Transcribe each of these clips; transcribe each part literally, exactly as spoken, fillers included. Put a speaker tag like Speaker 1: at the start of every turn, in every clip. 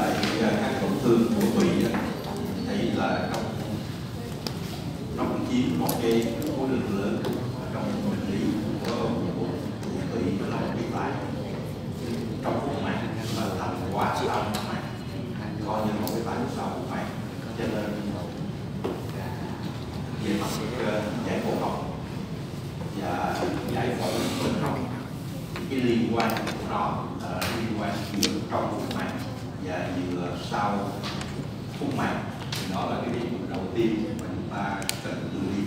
Speaker 1: lại các tổn thương của tụy thấy là trong nó cũng chiếm một cái khối lượng lớn trong bệnh lý của của tụy. Nó là một cái tại trong phúc mạc và thành quả sau phúc mạc, coi như một cái tại sau phúc mạc. Cho nên về mặt giải phẫu học và giải phẫu bệnh học, cái liên quan của nó là liên quan giữa trong phúc mạc và vừa sau phúc mạc, thì đó là cái điểm đầu tiên mà chúng ta cần lưu ý.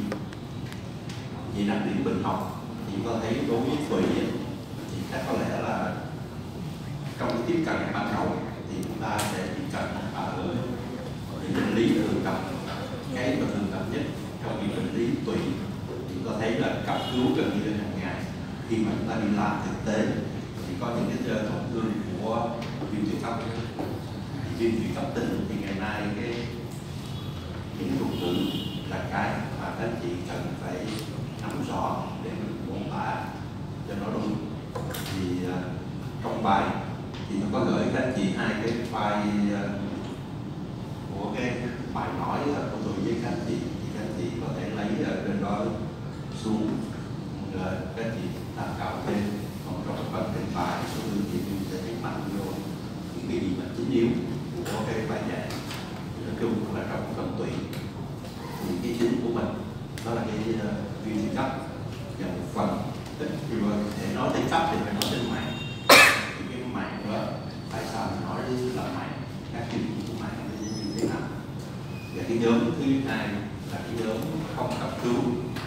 Speaker 1: Về đặc điểm bệnh học thì có thấy đối với tụy thì chắc có lẽ là trong cái tiếp cận ban đầu thì chúng ta sẽ tiếp cận ở những bệnh lý thường gặp. Cái mà thường gặp nhất trong những bệnh lý tụy thì có thấy là cấp cứu gần như hàng ngày. Khi mà chúng ta đi làm thực tế thì có những cái tổn thương của viêm tụy cấp. Viêm tụy cấp tính thì ngày nay cái những thuật ngữ là cái mà các anh chị cần phải nắm rõ để mình mô tả cho nó đúng. Thì uh, trong bài thì nó có gửi các anh chị hai cái file uh, của cái bài nói uh, của tôi với các anh chị, thì các anh chị có thể lấy ở uh, trên đó xuống uh, các anh chị tham khảo thêm. Còn trong phần trên bài tôi thì tôi sẽ nhấn mạnh vô những cái gì mà chính yếu của cái bài giảng. Nói chung là trong phần tụy thì cái chính của mình đó là cái viêm tụy cấp, và một phần ít thì để nói tới cấp thì phải nói tới mạng. Thì cái mạng đó tại sao mình nói là mạng, các chuyên môn của mạng là như thế nào. Và cái nhóm thứ hai là cái nhóm không cấp cứu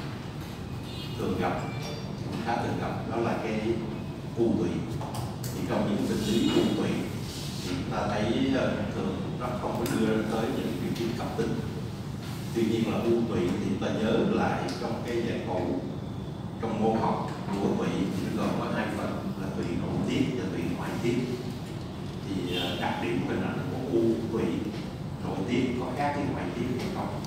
Speaker 1: thường gặp, khá thường gặp, đó là cái u tụy. Thì trong những bệnh lý u tụy thì chúng ta thấy thường nó không có đưa tới những triệu chứng cấp tính. Tuy nhiên là u tụy thì chúng ta nhớ lại trong cái giải phẫu trong môn học của tụy thì nó gồm có hai phần là tụy nội tiết và tụy ngoại tiết. Thì đặc điểm hình ảnh của u tụy nội tiết có khác với ngoại tiết hay không?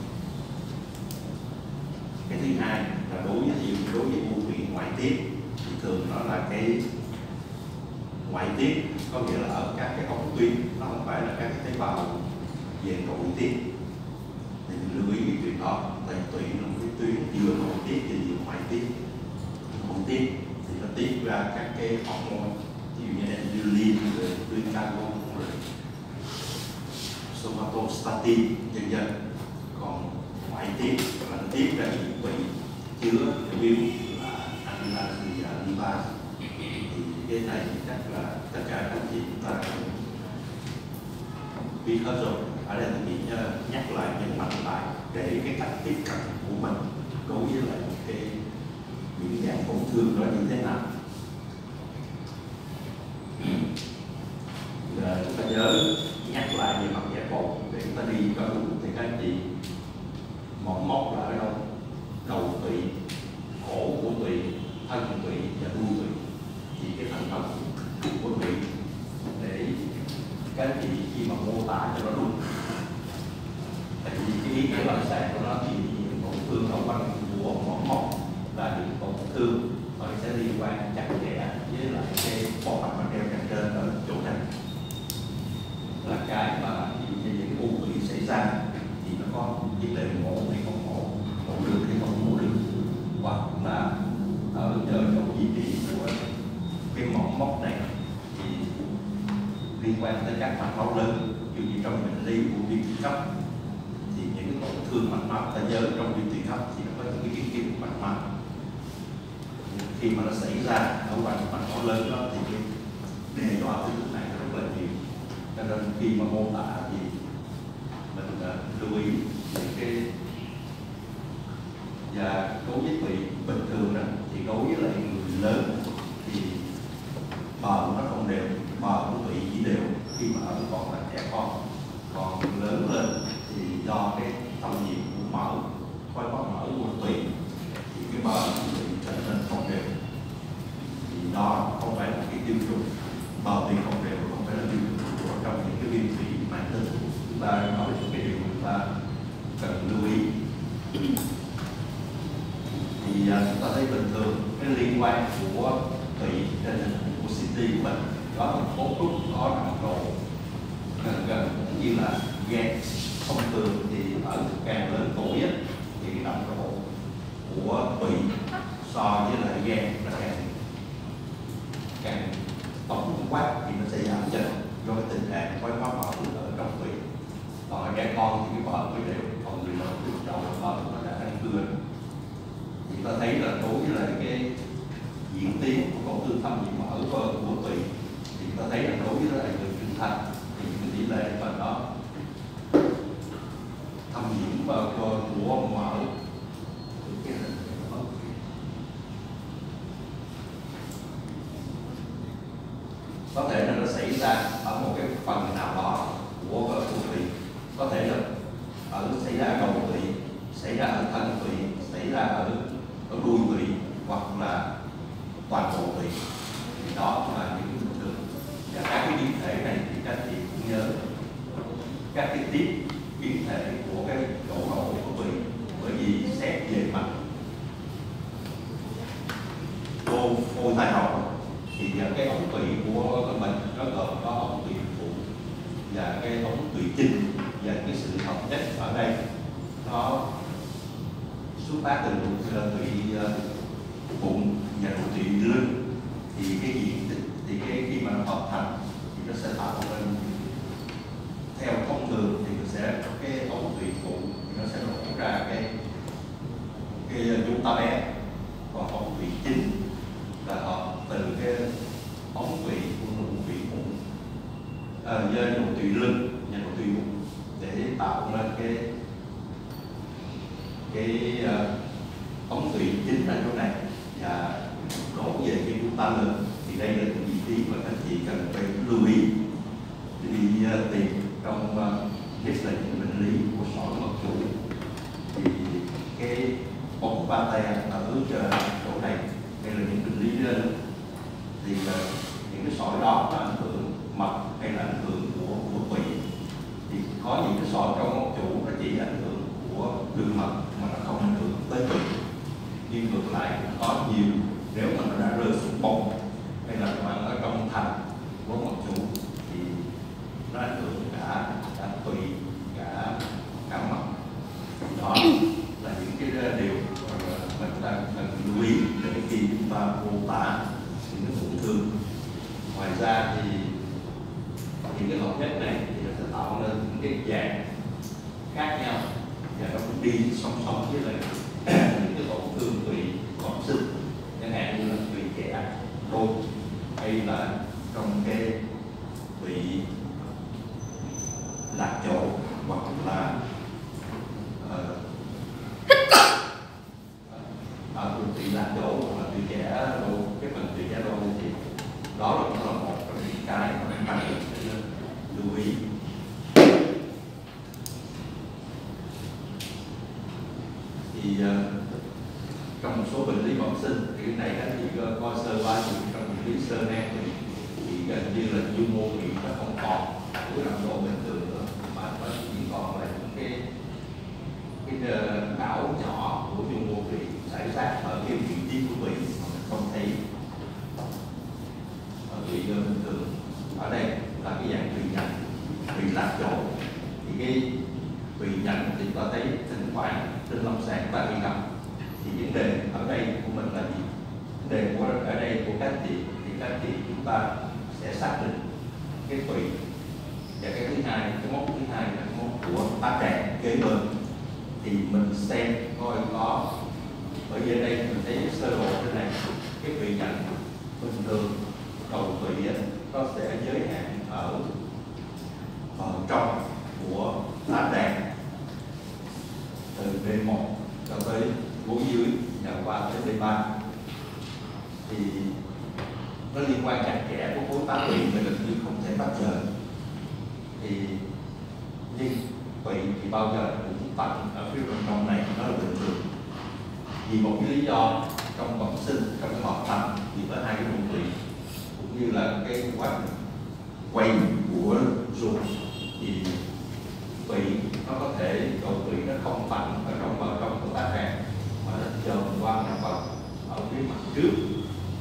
Speaker 1: Cái thứ hai là đối với đối với u tụy ngoại tiết thì thường nó là cái ngoại tiết, có nghĩa là ở các cái ống tuyến, nó không phải là các cái tế bào về nội tiết. Thì lưu ý cái chuyện đó, tại tụy là một cái tuyến vừa nội tiết và vừa ngoại tiết. Nội tiết thì nó tiết ra các cái hormone, ví dụ như insulin, rồi glucagon, rồi somatostatin, vân vân. Còn ngoại tiết là nó tiết ra những vị chứa virus là amylase và lipase. Thì cái này chắc là tất cả các chị chúng ta biết hết rồi. Ở đây tôi nghĩ nhắc lại nhấn mạnh lại để cái cách tiếp cận của mình đối với lại cái những dạng tổn thương đó như thế nào. Giờ chúng ta nhớ nhắc lại về mặt giải phẫu để chúng ta đi vào đúng. Thì các anh chị mỏng móc là ở đâu? Đầu tụy, cổ của tụy, thân tụy và đuôi tụy. Thì cái thành phần của tụy để các anh chị khi mà mô tả cho nó đúng. Tại vì cái ý nghĩa lâm sàng của nó thì những tổn thương ở quanh của mỏng móc là những tổn thương nó sẽ liên quan chặt chẽ với lại cái bộ phận mà đeo cạnh trên ở chỗ này, là cái mà khi những u tụy xảy ra thì nó có vấn đề mổ hay không mổ, mổ được hay không mổ được, hoặc là ở nhờ trong vị trí của cái mỏng móc này thì liên quan tới các mạch máu lớn. Ví dụ như trong bệnh lý của viêm tụy cấp thì những cái tổn thương mạch máu, ta nhớ trong viêm tụy cấp thì nó có những cái biến chứng mạch máu. Khi mà nó xảy ra ở quanh mạch máu lớn đó thì cái đe dọa tới lúc này rất là nhiều. Cho nên khi mà mô tả thì mình uh, lưu ý những cái. Và đối với tụy bình thường đó thì đối với lại người lớn thì bờ nó không đều, bờ của tụy chỉ đều khi mà ở còn là trẻ con. Còn lớn lên thì do cái thâm nhiễm của mỡ, khối bắp mỡ của tụy thì cái bờ của tụy trở nên không đều. Thì đó không phải là cái tiêu chuẩn, bờ tụy không đều không phải là tiêu chuẩn của trong những cái viêm tụy mãn tính. Chúng ta nói những cái điều chúng ta cần lưu ý. Thì uh, chúng ta thấy bình thường cái liên quan của tụy trên hình của xê tê của mình đó là cấu trúc có nặng độ gần gần cũng như là gan. Thông thường thì ở càng lớn tuổi á, thì cái nồng độ của tụy so với lại gan nó càng càng tổng quát thì nó sẽ giảm dần do cái tình trạng thoái hóa mỡ ở trong tụy. Còn ở trẻ con thì cái mỡ mới đều, còn người lớn thì đầu mỡ nó đã ăn cưa. Thì ta thấy là đối với lại cái diễn tiến của tổn thương thâm nhiễm mỡ của, của tụy thì ta thấy là đối với lại người trưởng thành thì cái tỷ lệ mà nó thâm nhiễm vào của mỡ có thể là nó xảy ra ở một cái phần nào đó của của tụy, có thể là ở xảy ra ở đầu tụy, xảy ra ở thân tụy, xảy ra ở ở đuôi tụy hoặc là toàn bộ tụy. Thì đó là những bình thường. Và các cái biến thể này thì các chị cũng nhớ các cái tiếp biến thể của cái độ độ của tụy, bởi vì xét về mặt vô vô tai họng thì cái ống tụy của mình nó gồm có ống tụy phụ và cái ống tụy chính, và cái sự hợp nhất ở đây nó xuất phát từ tụy bụng và tụy lưng. Thì cái diện tích thì cái khi mà nó hợp thành thì nó sẽ tạo nên, theo thông thường thì nó sẽ cái ống tụy phụ thì nó sẽ nổ ra cái cái chúng ta bé, còn ống tụy chính là hợp từ cái ống tụy của nụ tụy bụng à, với nụ tụy lưng và nụ tụy bụng để tạo nên cái cái uh, ống tụy chính ở chỗ này và đổ về cái chúng ta lưng. Thì đây là những vị trí mà các chị cần phải lưu ý đi uh, tìm trong uh, nhất là những bệnh lý của sỏi mật chủ. Thì cái ống pate ở chỗ này đây là những bệnh lý trên thì uh, những cái sỏi đó nó ảnh hưởng mật hay là ảnh hưởng của của tụy. Thì có những cái sỏi trong mật chủ nó chỉ ảnh hưởng của đường mật mà nó không ảnh hưởng tới tụy. Nhưng ngược lại có nhiều, nếu mà nó đã rơi xuống bụng hay là nó ở trong thành của mật chủ thì nó ảnh hưởng cả cả tụy, cả cả mật. Đó là những cái điều mà chúng ta cần lưu ý để khi chúng ta mô tả những cái tổn thương. Ngoài ra thì những cái hợp nhất này thì nó sẽ tạo nên những cái dạng khác nhau và nó cũng đi song song với lại những cái tổn thương tụy bẩm sinh, chẳng hạn như là tụy trẻ đôi hay là trong cái tụy lạc chỗ hoặc là ở tụy lạc chỗ hoặc là tụy trẻ đôi. Cái phần tụy trẻ đôi thì đó là cũng là một trong những cái mà chúng ta cần phải lưu ý. Thì uh, trong một số bệnh lý bẩm sinh thì cái này các chị coi sơ qua thì trong bệnh lý sơ nang thì, thì gần như là nhu mô tụy nó không còn của nồng độ bình thường nữa, mà nó chỉ còn là những cái cái uh, đảo nhỏ của nhu mô tụy xảy ra ở cái vị trí của tụy mà mình không thấy ở tụy bình thường. Ở đây là cái dạng tụy nhánh, tụy lạc chỗ. Thì cái tụy nhánh thì ta thấy thỉnh thoảng trên lâm sàng ta bị gặp. Thì vấn đề ở đây của mình là gì? Vấn đề của ở đây của các chị thì các chị chúng ta sẽ xác định cái tụy. Và cái thứ hai, cái mốc thứ hai là cái mốc của tá tràng kế bên. Thì mình xem coi có, bởi vì ở đây mình thấy sơ đồ thế này, cái tụy nhánh bình thường đầu tụy nó sẽ giới hạn ở ở trong của tá tràng từ D một cho tới gối dưới và qua tới D ba. Thì nó liên quan chặt chẽ của khối tá tụy mà gần như không thể tách rời. Thì nhưng tụy thì bao giờ cũng tận ở phía bên trong này nó là bình thường. Vì một cái lý do trong bẩm sinh, trong cái hợp thành thì có hai cái vùng tụy cũng như là cái quá trình quay của ruột thì tụy nó có thể đầu tụy nó không phẳng ở trong bờ trong của tá tràng mà nó chồm qua một phần ở phía mặt trước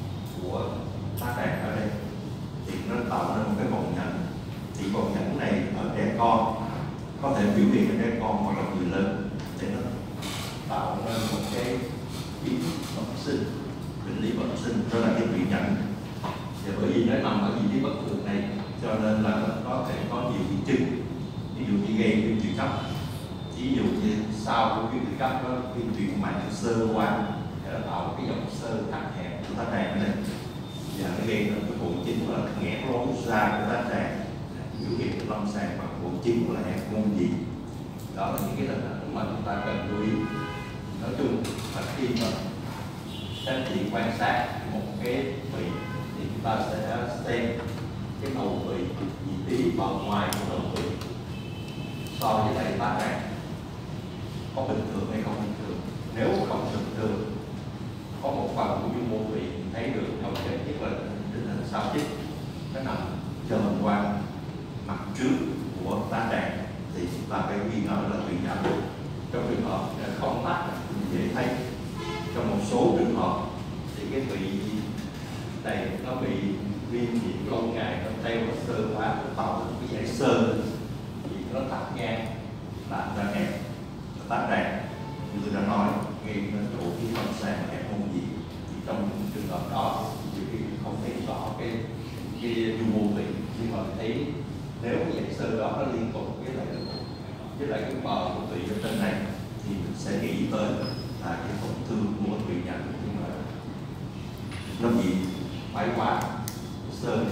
Speaker 1: của tá tràng ở đây thì nó tạo nên một cái vòng nhánh. Thì vòng nhánh này con, có thể biểu hiện ở trẻ con hoặc là người lớn, để nó tạo nên một cái biến bẩm sinh, bệnh lý bẩm sinh, đó là cái vị nhẫn. Và bởi vì nó nằm ở vị trí bất thường này, cho nên là nó có thể có nhiều biến chứng, ví dụ như gây viêm tụy cấp, ví dụ như sau của viêm tụy cấp nó viêm tụy mạng sơ quá, để nó tạo cái dòng sơ tắc nghẽn của tá tràng này, và nó gây nên cái hội chứng là nghẽn rốn da của tá tràng, biểu hiện lâm sàng bằng hội chứng là hẹp môn dị. Đó là những cái hình ảnh mà chúng ta cần lưu ý. Nói chung là khi mà các chị quan sát một cái vị thì chúng ta sẽ xem cái đầu vị, vị trí bề ngoài của đầu vị so với lại tá tràng có bình thường hay không bình thường. Nếu không bình thường, có một phần của dung mô vị thấy được nổi bật nhất là tình hình sau chích, nó nằm trơn qua mặt trước của tá tràng, thì chúng ta phải ghi ngờ là tụy nhẫn. Trong trường hợp không tách dễ thấy, trong một số trường hợp thì cái tụy này nó bị viêm nhiễm lâu ngày, nó teo và sơ hóa, nó tạo cái giải sơ, thì nó tắc ngang làm ra hẹp tá tràng. Như tôi đã nói, gây nên chỗ khi lâm sàng hẹp môn dị. Thì trong trường hợp đó thì khi không thấy rõ cái cái dung mô vị, nhưng mà thấy nếu cái giải sơ đó nó liên tục với lại với lại cái bờ của tụy ở trên này, thì mình sẽ nghĩ tới là cái tổn thương của tụy nhẫn, nhưng mà nó bị thoái hóa sơ đi.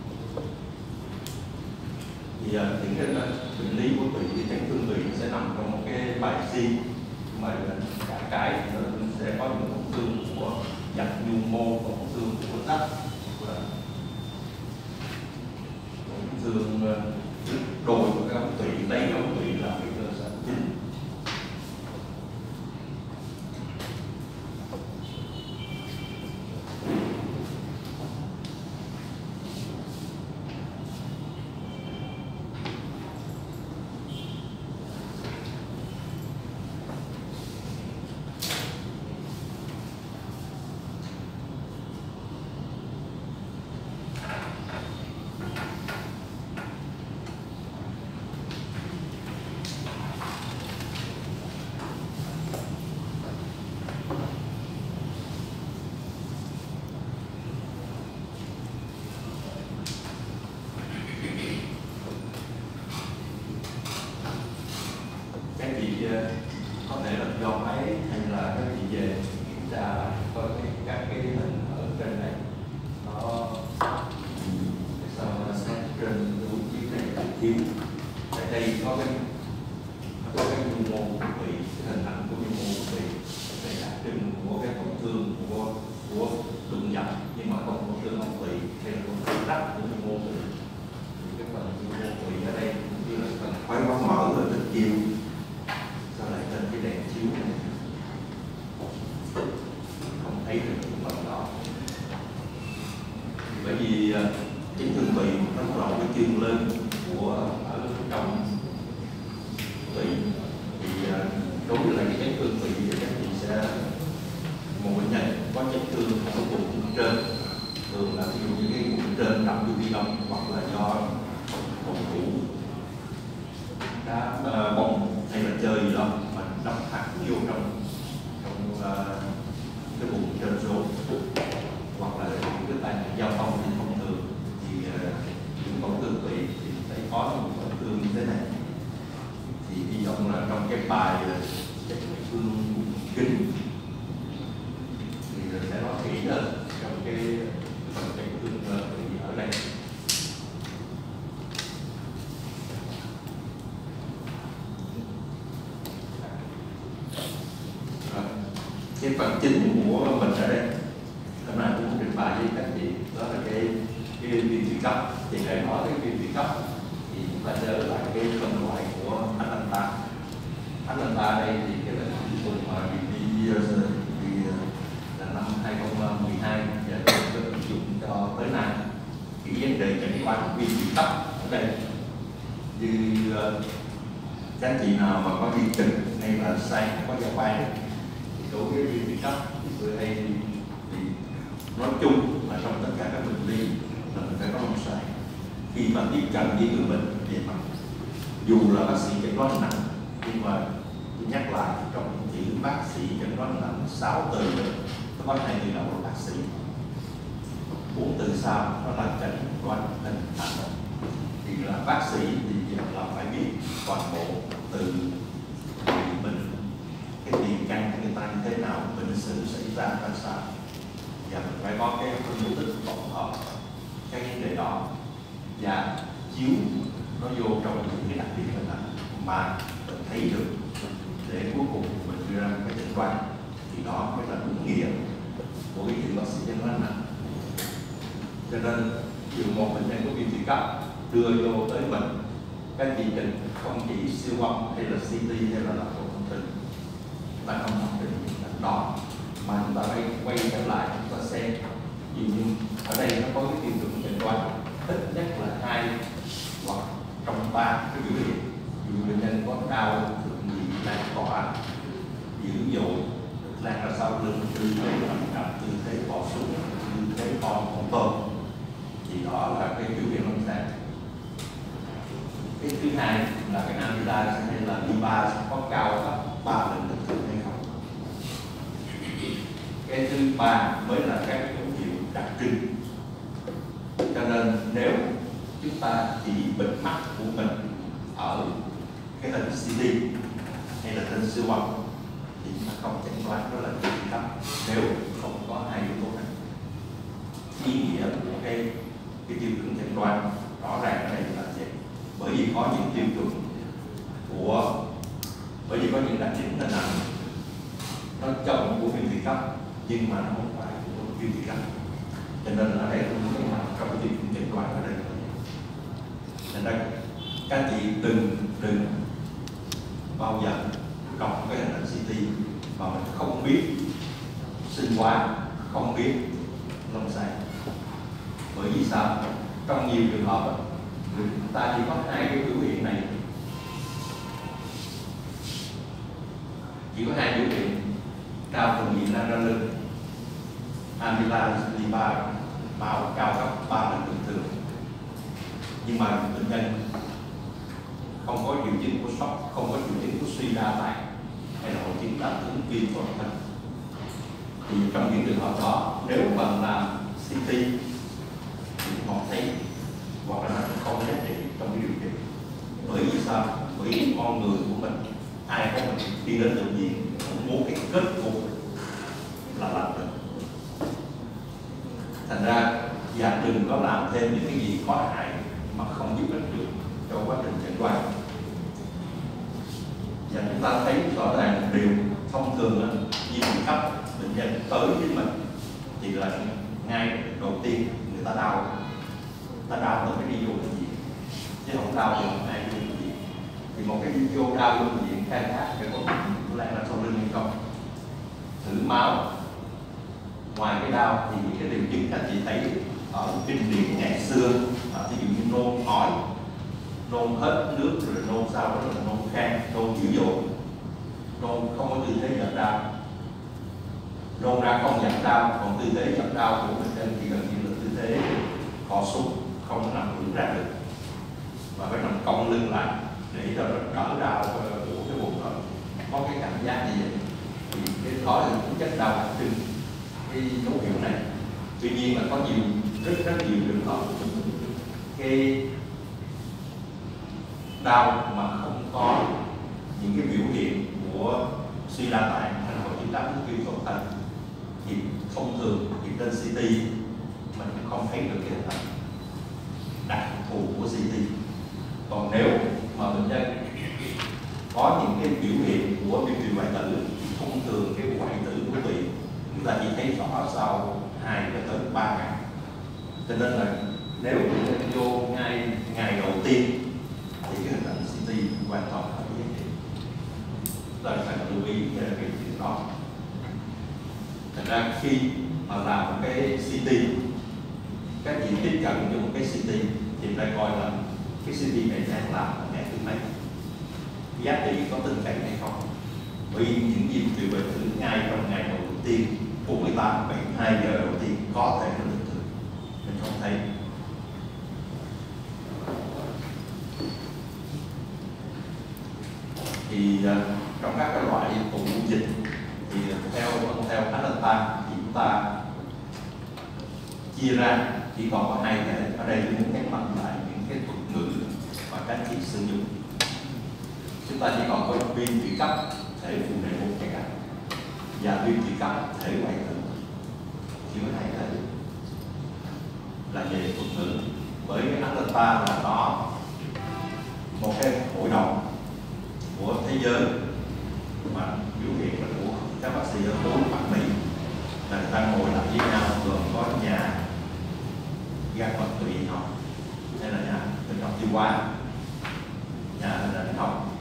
Speaker 1: Thì uh, những cái bệnh lý của tụy, cái chấn thương tụy sẽ nằm trong một cái bài riêng, mà cả cái nó sẽ có những tổn thương của dạch nhu mô, tổn thương của tắc, tổn thương đồi của cái ống tụy, lấy cái ống tụy là cái cơ sở chính. Có thể là do máy hay là các chị về kiểm tra lại coi cái các cái hình ở trên này nó sao nó xét trên đúng chiếc này là thiếu. Tại đây có cái có cái dung mô của vị, cái hình ảnh của dung mô của vị, đây là trưng của cái tổn thương của của đụng dập, nhưng mà không tổn thương ống vị hay là tổn thương rách của dung mô vị. Thì cái phần dung mô vị ở đây cũng như là phần khoái bóng mở ở trên kia. Sao lại trên cái đèn chiếu này không thấy được những phần đó? Bởi vì chấn thương tụy nó có cái chương lên của ở trong tụy, thì đối với lại cái chấn thương tụy thì các chị sẽ một bệnh nhân có chấn thương ở vùng trên, thường là ví dụ như cái vùng trên đâm vô vi đông, hoặc là do phòng thủ đá uh, bóng hay là chơi gì đó mà đâm thẳng vô trong trong uh, cái vùng trên số, hoặc là những cái tai nạn giao thông thì thông thường thì uh, những tổn thương tụy thì phải có những tổn thương như thế này. Thì hy vọng là trong cái bài chấn thương kinh thì sẽ nói kỹ hơn trong cái phần chấn thương tụy ở đây. Cái phần chính của mình ở đây hôm nay cũng trình bày với các chị, đó là cái cái viêm tụy cấp. Thì để nói cái viêm tụy cấp thì chúng ta nhớ lại cái phân loại của Atlanta. Atlanta đây thì cái là cùng mà bị là năm hai không một hai và được ứng dụng cho tới nay. Cái vấn đề chẩn đoán viêm tụy cấp ở đây, như các anh chị nào mà có đi trực hay là sang có giao ban, đối với viêm tụy cấp thì tôi hay thì nói chung là trong tất cả các bệnh lý là mình phải có lâm sàng khi mà tiếp cận với người bệnh về mặt dù là bác sĩ chẩn đoán nặng, nhưng mà tôi nhắc lại trong chữ bác sĩ chẩn đoán nặng sáu từ nó có hai từ đầu là bác sĩ, bốn từ sau nó là chẩn đoán hình thành. Thì là bác sĩ thì là phải biết toàn bộ từ bệnh, cái tiền căn của người ta như thế nào, bệnh sự xảy ra ra sao, và mình phải có cái phân tích tổng hợp cái vấn đề đó và chiếu nó vô trong những cái đặc điểm hình ảnh mà mình thấy được, để cuối cùng mình đưa ra cái chẩn đoán. Thì đó mới là đúng nghĩa của cái chữ bác sĩ chẩn đoán nặng. Cho nên ví dụ một bệnh nhân có viêm thủy cấp đưa vô tới mình, các chị trình không chỉ siêu âm hay là xê tê hay là làm thông tin, chúng ta không làm được những đó, mà chúng ta phải quay trở lại chúng ta xem. Ví dụ như ở đây nó có cái tiêu chuẩn chẩn đoán ít nhất là hai hoặc trong ba cái biểu hiện. Ví dụ bệnh nhân có đau thượng vị lan tỏa dữ dội, lan ra sau lưng, tư thế nằm cặp, tư thế bò xuống, tư thế con con tôm, thì đó là cái biểu hiện lâm sàng. Cái thứ hai là cái amylase hay là lipase có cao gấp ba lần bình thường hay không. Cái thứ ba mới là các dấu hiệu đặc trưng. Cho nên nếu chúng ta chỉ bệnh mắt của mình ở cái hình xê tê hay là hình siêu âm thì chúng ta không chẩn đoán đó là viêm thủy cấp nếu không có hai yếu tố này. Ý nghĩa của cái cái tiêu chuẩn chẩn đoán rõ ràng ở đây là gì? Bởi vì có những tiêu chuẩn của bởi vì có những đặc điểm hình ảnh nó chồng của viêm thủy cấp nhưng mà nó không phải của viêm thủy cấp. Cho nên ở đây cũng có mặt trong cái tiêu chuẩn chẩn đoán ở đây. Nên đây các anh chị đừng đừng bao giờ đọc cái hình ảnh xê tê mà mình không biết sinh hóa, không biết lâm sàng. Bởi vì sao? Trong nhiều trường hợp người ta chỉ có hai cái biểu hiện này, chỉ có hai biểu hiện đau thượng vị lan ra lưng, amylase lipase máu cao gấp ba lần bình thường, nhưng mà bệnh nhân không có triệu chứng của sốc, không có triệu chứng của suy đa tạng hay là hội chứng đáp ứng viêm toàn thân. Thì trong những trường hợp đó, nếu mà làm xê tê thì không thấy hoặc là nó không giá trị trong cái điều trị. Bởi vì sao? Bởi vì con người của mình ai có mình đi đến bệnh viện cũng muốn cái kết cục là làm được. Thành ra và đừng có làm thêm những cái gì có hại mà không giúp ích được cho quá trình chẩn đoán. Và chúng ta thấy rõ ràng một điều thông thường là viêm thủy cấp bệnh nhân tới với mình thì là ngay đầu tiên người ta đau, ta đau rồi mới đi vô bệnh viện, chứ không đau thì không ai đi bệnh viện. Thì một cái vô đau vô bệnh viện khai thác phải có bệnh lan ra sau lưng hay không, thử máu. Ngoài cái đau thì những cái triệu chứng các chị thấy ở kinh điển ngày xưa, ví dụ như nôn ói, nôn hết nước rồi nôn sau đó là nôn khan, nôn dữ dội, nôn không có tư thế giảm đau, nôn ra không giảm đau, còn tư thế giảm đau của bệnh nhân thì gần như là tư thế co xuống, không nằm vững ra được và phải nằm cong lưng lại để cho nó đỡ đau của cái vùng đó. Có cái cảm giác như vậy thì cái đó là những chất đau đặc trưng cái dấu hiệu này. Tuy nhiên là có nhiều rất rất nhiều trường hợp cái đau mà không có những cái biểu hiện của suy đa tạng hay là hội chứng đáp ứng viêm toàn thân thì thông thường thì trên xê tê mình cũng không thấy được cái hình ảnh đặc thù của xê tê. Còn nếu mà bệnh nhân có những cái biểu hiện của viêm tụy hoại tử thì thông thường cái hoại tử của tụy chúng ta chỉ thấy rõ sau hai tới ba ngày. Cho nên là nếu bệnh nhân vô ngay ngày đầu tiên thì cái hình ảnh xê tê hoàn toàn không có giá trị. Là phải lưu ý về cái chuyện đó. Thành ra khi mà làm một cái xê tê, các chị tiếp cận với một cái xê tê thì phải coi là cái xê tê này đang làm ở ngày thứ mấy, giá trị có tin cậy hay không. Bởi vì những viêm tụy hoại tử ngay trong ngày đầu tiên bốn mươi tám, bảy mươi hai giờ đầu tiên có thể nó bình thường, mình không thấy. Thì uh, trong các cái loại phụ dịch thì theo theo Atlanta thì chúng ta chia ra chỉ còn có hai thể. Ở đây tôi muốn nhấn mạnh lại những cái thuật ngữ mà các chị sử dụng. Chúng ta chỉ còn có viêm tụy cấp thể phụ nề mô kẻ và viêm tụy cấp thể hoại tử, chỉ có hai thể là về thuật ngữ. Bởi cái Atlanta là nó một cái hội đồng của thế giới mà biểu hiện là của các bác sĩ ở khối Bắc Mỹ, là người ta ngồi lại với nhau, gồm có nhà gan mật tụy học hay là nhà bệnh học tiêu hóa, nhà hình ảnh học,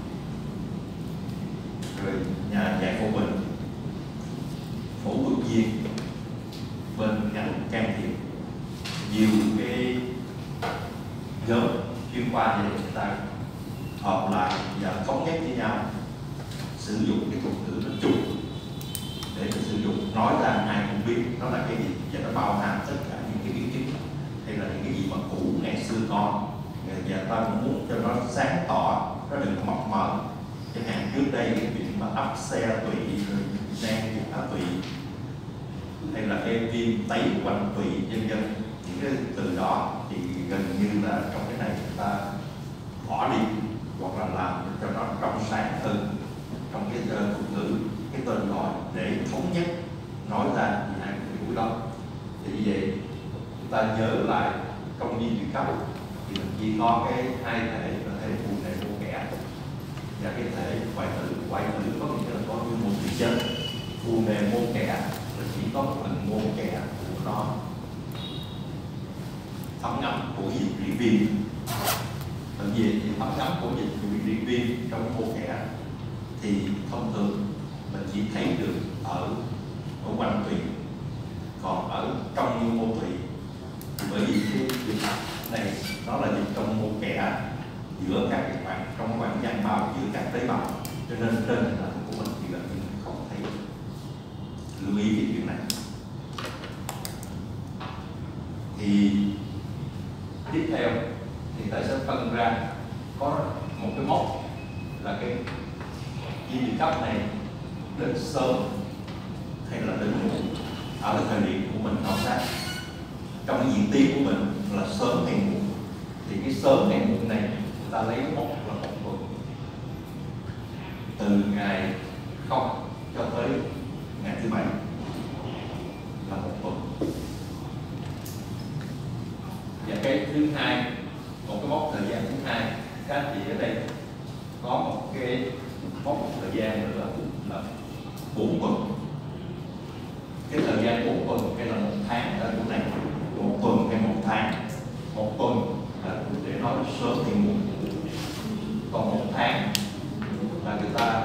Speaker 1: rồi nhà giải phẫu bệnh, phẫu thuật viên, bên ngành can thiệp, nhiều cái nhóm chuyên khoa để người ta hợp lại và thống nhất với nhau sử dụng cái thuật ngữ nó chung để sử dụng, nói ra ai cũng biết nó là cái gì và nó bao hàm tất cả những cái kiến thức hay là những cái gì mà cũ ngày xưa có, và ta cũng muốn cho nó sáng tỏ, nó đừng mập mờ. Chẳng hạn trước đây cái chuyện mà ấp xe tụy rồi nang dịch áp tụy hay là em viêm tấy quanh tụy vân vân, những cái từ đó thì gần như là trong cái này chúng ta bỏ đi hoặc là làm cho nó trong sáng hơn trong cái thuật ngữ, cái tên gọi để thống nhất nói ra thì ai cũng hiểu đó. Thì như vậy chúng ta nhớ lại trong viêm tụy cấp thì mình chỉ có cái hai thể là thể phụ nề mô kẻ và cái thể hoại tử. Hoại tử có nghĩa là có một sự chết, phụ nề mô kẻ là chỉ có một phần mô kẻ của nó thấm ngấm của dịch rỉ viêm. Bởi vì thì thấm ngấm của dịch rỉ viêm trong mô kẻ thì thông thường mình chỉ thấy được ở ở quanh tụy, còn ở trong như mô tụy bởi vì cái dịch này nó là dịch trong mô kẻ giữa các cái khoảng trong khoảng gian bào giữa các tế bào, cho nên trên hình ảnh của mình thì gần như không thấy. Lưu ý cái chuyện này. Thì tiếp theo thì ta sẽ phân ra có một cái mốc là cái viêm tụy cấp này đến sớm hay là đến muộn ở cái thời điểm của mình khảo sát. Trong cái diễn tiến của mình là sớm hay muộn, thì cái sớm hay muộn này người ta lấy cái mốc là một tuần, từ ngày không cho tới ngày thứ bảy là một tuần. Và cái thứ hai, một cái mốc thời gian thứ hai, các anh chị ở đây có một cái mốc thời gian nữa là bốn tuần. Cái thời gian bốn tuần hay là một tháng ở chỗ này, một tuần hay một tháng. Một tuần là để nói sớm thì muộn, còn một tháng là người ta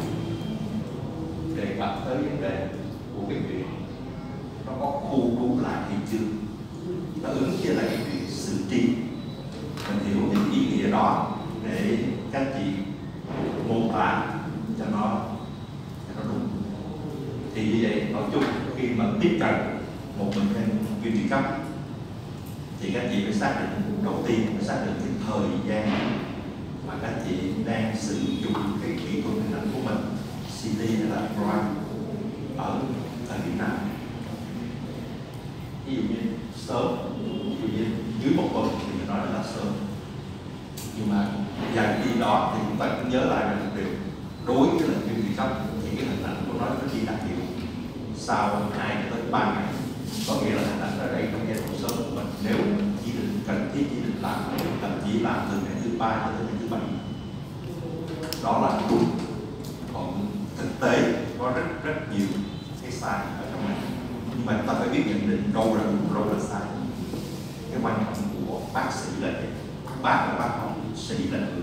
Speaker 1: đề cập tới vấn đề của cái chuyện nó có khu trú lại hay chưa, nó ứng với lại cái chuyện xử trí. Mình hiểu những ý nghĩa đó để các chị mô tả cho nó cho nó đúng. Thì như vậy nói chung khi mà tiếp cận một bệnh nhân viêm tụy cấp thì các chị phải xác định, đầu tiên phải xác định cái thời gian mà các chị đang sử dụng cái kỹ thuật hình ảnh của mình, xê tê hay là em rờ i ở thời điểm nào. Ví dụ như sớm, ví dụ như dưới một tuần thì mình nói là sớm, nhưng mà dần đi đó thì chúng ta cũng nhớ lại là một điều, đối với là viêm tụy cấp thì cái hình ảnh của nó nó chỉ đặc hiệu sau hai tới ba ngày, có nghĩa là hình ảnh ở đây trong giai đoạn sớm của mình nếu chỉ định cần thiết chỉ định làm thậm chí làm từ ngày thứ ba cho tới ngày thứ bảy, đó là đúng. Còn thực tế có rất rất nhiều cái sai ở trong này, nhưng mà chúng ta phải biết nhận định đâu là đúng, đâu là sai. Cái quan trọng của bác sĩ là gì? Bác là bác học, sĩ là người.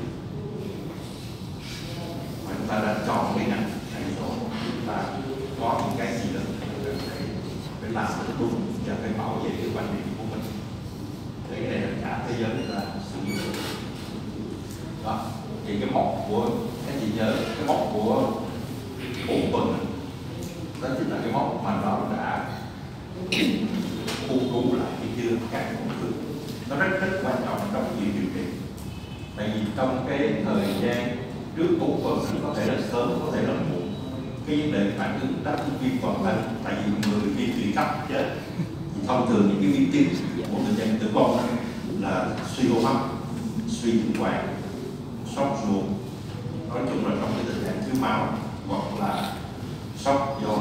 Speaker 1: Và chúng ta đã chọn cái ngành này rồi, chúng ta có những cái gì đó phải, phải làm được đúng và phải bảo vệ cái quan điểm của mình. Để cái này là cả thế giới người ta sử dụng. Đó, thì cái mốc của các chị nhớ, cái mốc của bốn tuần đó chính là cái mốc mà nó đã khu trú lại hay chưa các tổn thương. Nó rất rất quan trọng trong chuyện điều trị. Tại vì trong cái thời gian trước ống phổi có thể là sớm, có thể là muộn. Cái vấn đề phản ứng đáp ứng viêm toàn thân, tại vì người viêm tụy cấp chết. Thì thông thường những cái biến chứng của bệnh nhân tử vong là suy hô hấp, suy tuần hoàn, sốc ruột, nói chung là trong cái tình trạng thiếu máu, hoặc là sốc do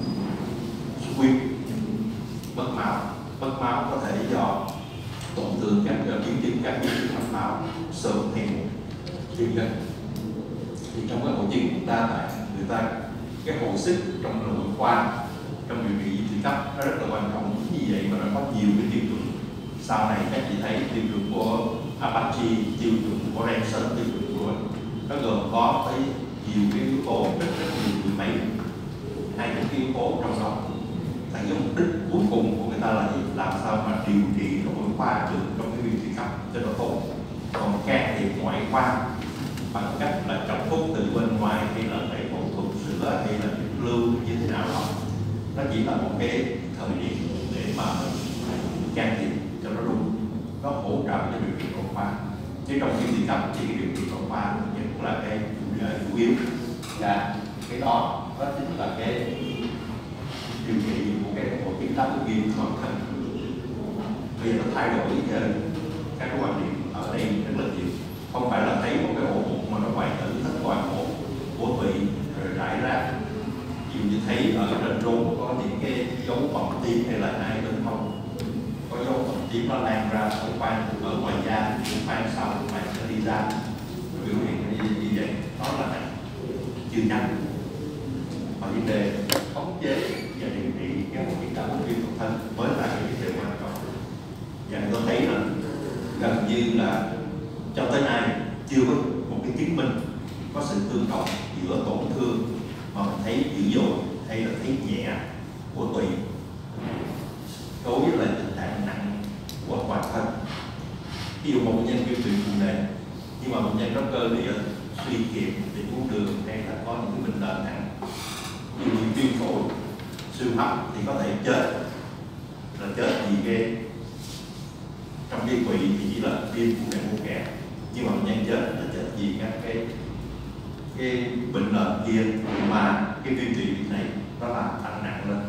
Speaker 1: xuất huyết, mất máu. Mất máu có thể do tổn thương các biến chứng các biến chứng mạch máu, sơ hẹp, viêm gan. Thì trong cái hội chứng của ta là người ta cái hồi sức trong nội khoa, trong điều trị viêm tụy cấp nó rất là quan trọng. Như vậy mà nó có nhiều cái tiêu chuẩn. Sau này các chị thấy tiêu chuẩn của Apache, tiêu chuẩn của Ranson, tiêu chuẩn của nó gồm có tới nhiều cái yếu tố, rất rất nhiều mười mấy hai cái yếu tố trong đó. Tại vì mục đích cuối cùng của người ta là gì? Làm sao mà điều trị nội khoa được trong cái viêm tụy cấp cho nó tốt. Còn can thiệp ngoại khoa bằng cách là chọc thuốc từ bên ngoài, hay là phải phẫu thuật sửa, hay là lưu như thế nào đó, nó chỉ là một cái thời điểm để mà can thiệp cho nó đúng, nó hỗ trợ cho điều trị nội khoa. Chứ trong viêm tụy cấp chỉ điều trị nội khoa cũng là cái chủ yếu. Và cái đó đó chính là cái điều trị của cái hội chứng đáp ứng viêm toàn thân. Bây giờ nó thay đổi các cái quan điểm ở đây rất là nhiều. Không phải là thấy một cái ổ bụng mà nó hoại tử hết toàn bộ của tụy rồi rải ra. Ví dụ như thấy ở trên rốn có những cái dấu bầm tím hay là hai bên không, có dấu bầm tím nó lan ra ở khoang ở ngoài da, khoang sau khoang sẽ đi ra, biểu hiện như vậy. Đó là chưa nhanh. Và vấn đề khống chế và điều trị cái hội chứng đáp ứng viêm toàn thân mới là cái vấn đề quan trọng. Và tôi thấy là gần như là cho tới nay chưa có một cái chứng minh có sự tương đồng giữa tổn thương mà mình thấy dữ dội hay là thấy nhẹ của tụy đối với lại tình trạng nặng của toàn thân. Ví dụ một bệnh nhân viêm tụy phù nề nhưng mà bệnh nhân có cơ địa suy kiệt, bị uống đường, hay là có những cái bệnh nền nặng như viêm phổi, siêu hấp thì có thể chết. Là chết vì cái trong cái tụy thì chỉ là viêm phù nề mô kẽ, nhưng mà bệnh nhân chết là chết vì các cái cái bệnh nền kia mà cái viêm tụy này nó làm tăng nặng lên.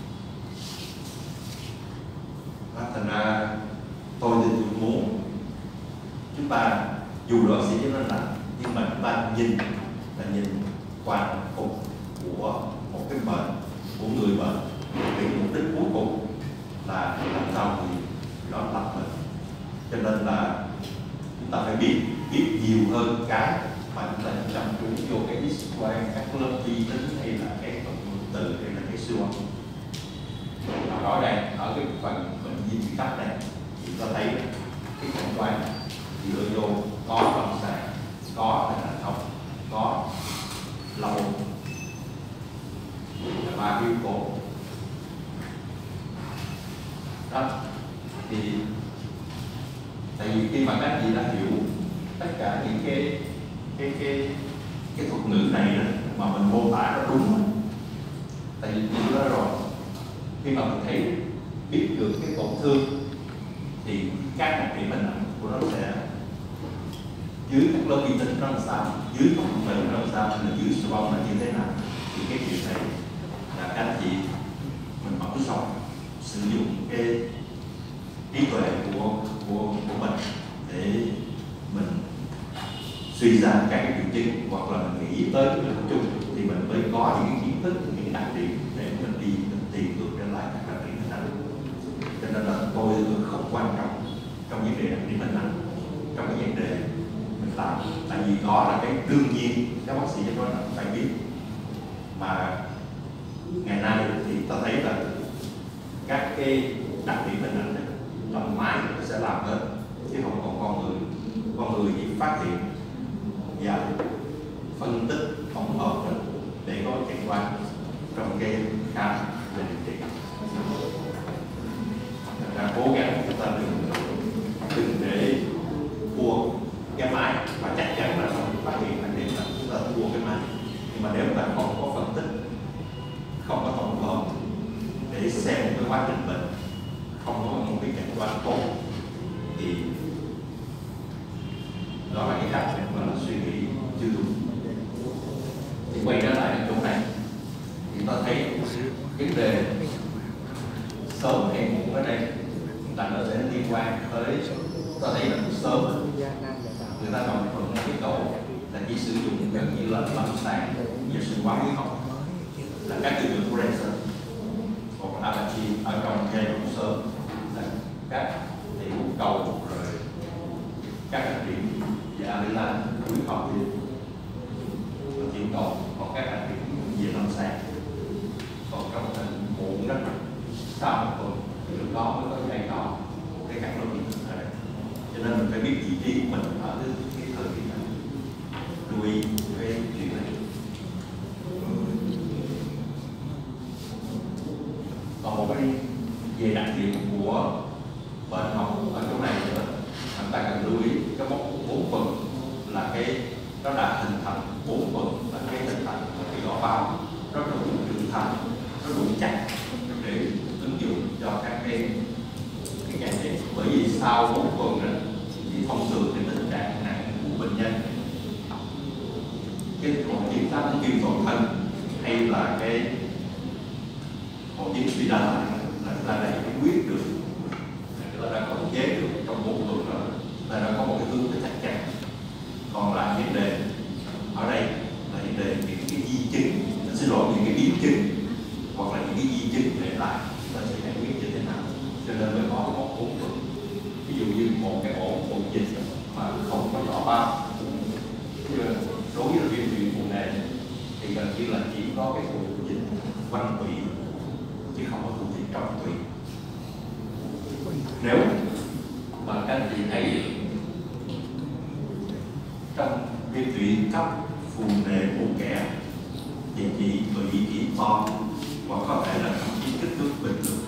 Speaker 1: Đó, thành ra tôi thì tôi muốn chúng ta dù đó sẽ rất nặng, nhưng mà chúng ta nhìn là nhìn toàn cục của một cái bệnh, của người bệnh, vì mục đích cuối cùng là làm sao thì đó tập bệnh. Cho nên là chúng ta phải biết biết nhiều hơn cái mà chúng ta chăm chú vô cái X-quang, các lớp vi tính hay là cái phần từ hay là cái siêu âm. Rõ ràng ở cái phần bệnh viêm tụy cấp này chúng ta thấy cái cảnh quan dựa vô có lâm sàng, có là không, có lâu và yếu tố đó. Thì tại vì khi mà các chị đã hiểu tất cả những cái cái cái cái thuật ngữ này đó, mà mình mô tả nó đúng, tại vì như đó rồi khi mà mình thấy biết được cái tổn thương thì các đặc điểm hình ảnh của nó sẽ dưới các lớp vi tính nó làm sao, dưới các phần mềm nó làm sao, là dưới siêu âm là như thế nào. Thì cái chuyện này là các anh chị mình mở rộng sử dụng cái trí tuệ của của của mình để mình suy ra các cái triệu chứng, hoặc là mình nghĩ tới cái tập trung thì mình mới có những cái kiến thức, những đặc điểm để mình đi mình tìm được trở lại các đặc điểm hình ảnh. Cho nên là tôi không quan trọng trong vấn đề đặc điểm hình ảnh, trong cái vấn đề mình làm, tại vì đó là cái đương nhiên các bác sĩ nói là phải biết. Mà ngày nay thì ta thấy là các cái đặc điểm hình ảnh lòng máy sẽ làm hết, chứ không còn con người. Con người chỉ phát hiện và phân tích tổng hợp để có chẩn đoán trong cái khám về điều trị. Và cố gắng chúng ta đừng đừng để mua cái máy, và chắc chắn là không phát hiện đặc điểm là chúng ta mua cái máy. Nhưng mà nếu chúng ta không có phân tích, không có tổng hợp để xem một cái quá trình bệnh, không có một cái chẩn đoán tốt, thì đó là cái cách mà là suy nghĩ chưa đúng. quay trở lại chỗ này thì ta thấy vấn đề sớm hay muộn ở đây là nó sẽ liên quan tới, ta thấy là sớm người ta đồng thuận cái tổ là chỉ sử dụng gần như là lâm sàng và sinh hóa hóa học là các tiêu chuẩn của Renson, còn Apache ở trong giai đoạn sớm là các tiểu cầu rồi các đặc điểm và Adelan cuối học thì chuyển cầu, còn các đặc điểm về lâm sàng. Còn trong hình muộn đó sau một tuần thì lúc đó mới có giai trò cái cắt lối ở đây, cho nên mình phải biết vị trí của mình ở cái, cái thời điểm này, lưu ý cái chuyện này. Còn một cái về đặc điểm của bệnh học ở chỗ này nữa, chúng ta cần lưu ý cái mốc bốn phần là cái nó đã hình thành bốn phần là cái hình thành cái gõ bao rất là đủ trưởng thành, rất đủ chắc để ứng dụng cho các cái cái ngành này. Bởi vì sau bốn tuần đó thì thông thường cái tình trạng nặng của bệnh nhân cái hội chứng tăng viêm toàn thân hay là cái hội chứng suy đa tạng là người ta đã giải quyết được, người ta đã khống chế được trong bốn tuần rồi, người ta đã có một cái hướng chắc chắn. Còn lại vấn đề ở đây là vấn đề những cái di chứng, xin lỗi, những cái biến chứng hoặc là những cái di chứng để lại ta sẽ giải quyết như thế nào, cho nên mới có một bốn tuần. Ví dụ như một cái ổ ổ dịch mà không có rõ bao, đối với viêm tụy vùng này thì gần như là chỉ có cái ổ dịch quanh tụy chứ không có ổ dịch trong tụy. Nếu mà các anh chị thấy trong viêm tụy cấp phù nề bộ kẽ thì chỉ tụy chỉ to hoặc có thể là thậm chí kích thước bình thường,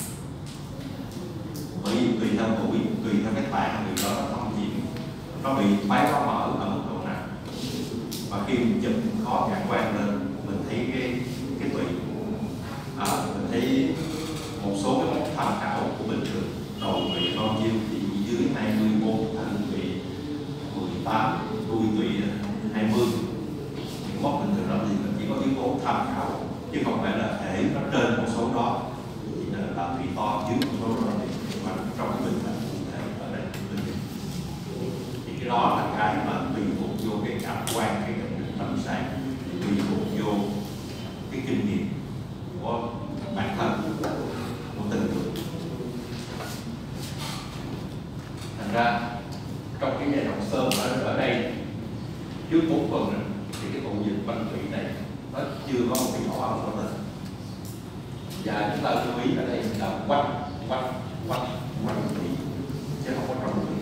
Speaker 1: bởi vì tùy theo tuổi, tùy theo cái tạng người đó nó không nhiễm, nó bị thoái hóa mở ở mức độ nào, và khi mình chụp khó cảm quan lên mình thấy cái cái tụy, à, mình thấy một số cái mốc tham khảo của bình thường đầu tụy bao nhiêu thì dưới hai mươi bốn, thân tụy mười tám, đuôi tụy hai mươi, những mốc bình thường đó thì mình chỉ có yếu tố tham khảo chứ không phải là thể nó trên một số đó thì là tụy to, dưới một số đó thì mà trong cái bình thể ở đây thì cái đó là cái mà tùy thuộc vô cái cảm quan, cái cảm nhận lâm sàng, tùy thuộc vô cái kinh nghiệm của bản thân của từng người. Thành ra trong cái giai đoạn sớm ở, ở đây trước bốn tuần này, thì cái ổ dịch quanh tụy này nó chưa có một cái ngõ ẩm của mình, và chúng ta lưu ý ở đây là quanh quanh quanh quanh tụy chứ không có trong tụy.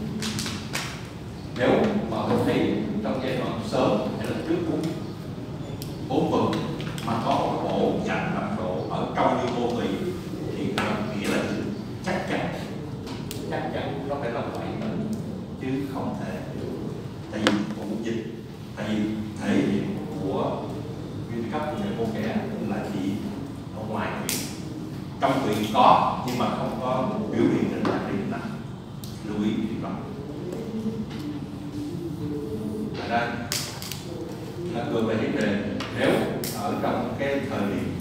Speaker 1: Nếu mà mình thấy trong giai đoạn sớm hay là trước bốn bốn tuần mà có một ổ chặn mật độ ở trong như mô tụy thì nghĩa là chắc chắn chắc chắn nó phải là vậy chứ không thể, tại vì ổ dịch, tại vì thể hiện của viêm cấp của mô kẽ là chỉ ở ngoài tụy, trong tụy có nhưng mà không có biểu hiện trên đặc điểm nặng, lưu ý điều đó. Thành ra là ngược về vấn đề, nếu ở trong cái thời điểm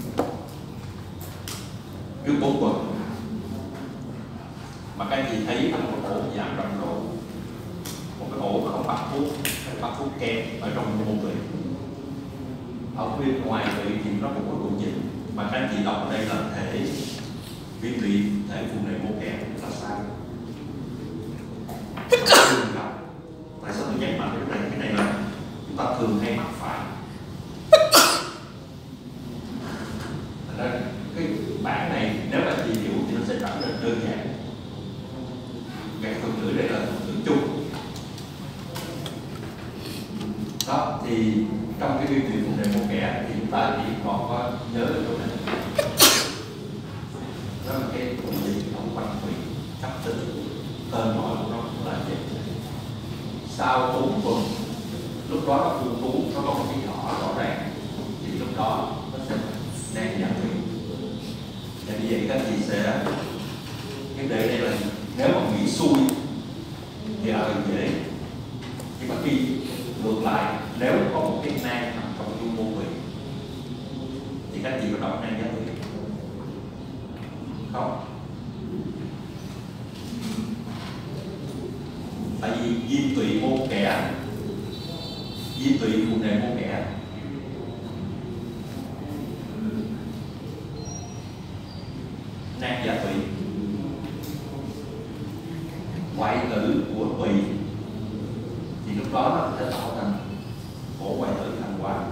Speaker 1: trước bốn tuần mà các anh chị thấy là một ổ giảm rầm rộ, một cái ổ không bắt thuốc, bắt thuốc kém ở trong mô tụy, ở phía ngoài tụy thì nó cũng có ổ dịch, mà các anh chị đọc ở đây là thể viêm tụy, thể phù nề mô kẽ là sao? Tại sao tôi nhắc mạnh cái này? Cái này là chúng ta thường hay mắc phải. Thành ra cái bản này nếu là chị hiểu thì nó sẽ trở nên đơn giản. Cái thuật ngữ đây là thuật ngữ chung. Đó thì trong cái viêm tụy phù nề mô kẽ thì chúng ta chỉ còn có nhớ ở chỗ này. Đó là cái ổ dịch ở quanh tụy cấp tính, tên gọi của nó là gì? Sau bốn tuần, lúc đó nó phù tú, nó có một cái nhỏ rõ ràng thì lúc đó nó sẽ đang giảm tụy. Và như vậy các chị sẽ vấn đề đây là nếu mà nghĩ xuôi thì ở dễ, nhưng mà khi ngược lại nếu có một cái nang nằm trong dung mô tụy Tại vì diêm tụy môn kẻ, diêm tụy phụ đề môn kẻ. Nan giả tụy, ngoại tử của tụy thì lúc đó nó sẽ tạo thành ổ ngoại tử thành hóa.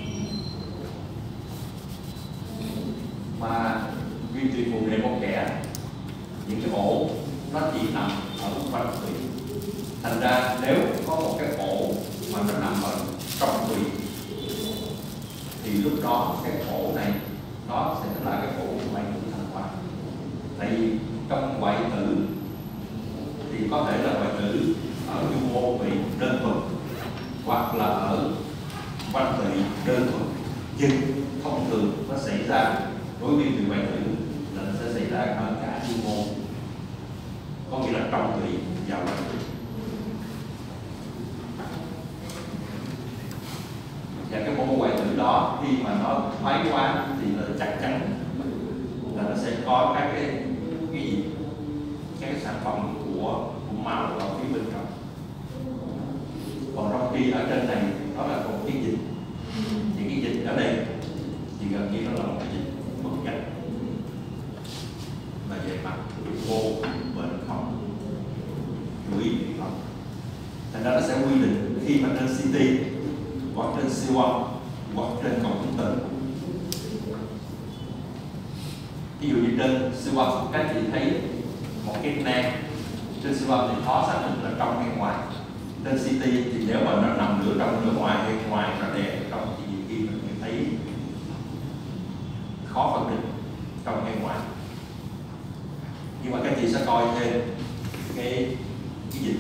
Speaker 1: Mà duy tụy phụ đề môn kẻ, những cái ổ nó chỉ nằm ở quanh tụy. Thành ra nếu có một cái ổ mà nó nằm ở trong tụy thì lúc đó cái ổ này nó sẽ là cái ổ ngoại tử thành hóa. Tại vì trong ngoại tử thì có thể là ngoại tử ở dung mô tụy đơn thuần hoặc là ở quanh tụy đơn thuần, nhưng thông thường nó xảy ra đối với người ngoại tử là nó sẽ xảy ra ở cả dung mô, có nghĩa là trong tụy và quanh tụy. Và cái mô ngoại tử đó khi mà nó thoái hóa thì là chắc chắn là nó sẽ có các cái cái gì, các cái sản phẩm của, của máu ở phía bên trong. Còn trong khi ở trên này đó là một cái dịch, thì cái dịch ở đây thì gần như nó là một cái dịch bất chánh, là về mặt vô bệnh không, chú ý không. Thành ra nó sẽ quy định khi mà trên xê tê hoặc trên siêu âm hoặc trên cộng hưởng tử. Ví dụ như trên siêu âm các chị thấy một cái nang, trên siêu âm thì khó xác định là trong hay ngoài. Trên xê tê thì nếu mà nó nằm nửa trong nửa ngoài hay ngoài nó đè trong thì nhiều khi mình thấy khó phân định trong hay ngoài. Nhưng mà các chị sẽ coi thêm cái cái dịch,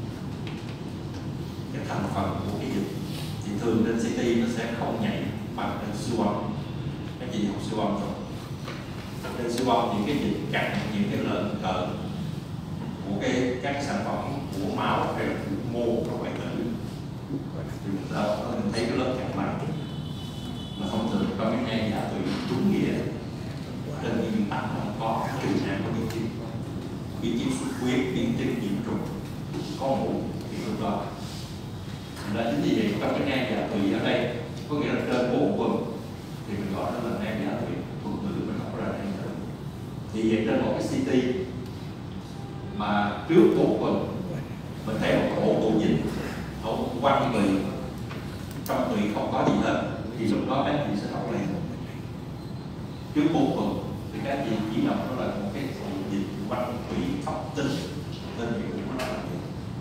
Speaker 1: cái thành phần của cái dịch. Thì thường trên xê tê nó sẽ không nhạy bằng trên siêu âm. Các chị học siêu âm rồi. Trên siêu âm những cái dịch cặn, những cái lợn cợn của cái các sản phẩm của máu hay là của mô trong ngoại tử thì mình ta mình thấy cái lớp cặn này mà thông thường trong cái nang giả tụy đúng nghĩa trên nguyên tắc không có trừ nang có biến chứng, biến chứng xuất huyết, biến chứng nhiễm trùng, có mũ thì lúc đó là chính vì vậy trong cái nang giả tụy ở đây có nghĩa là trên bốn tuần thì mình gọi nó là nang giả tụy, tuần tử mình không ra nang giả tụy. Vì vậy trên một cái xê tê mà trước bốn tuần mình thấy một ổ tụ dịch ở quanh tụy, trong tụy không có gì hết thì lúc đó các chị sẽ đọc lên. Trước bốn tuần thì các chị chỉ đọc nó là một cái tụ dịch quanh tụy cấp tính, tên hiệu của nó là gì.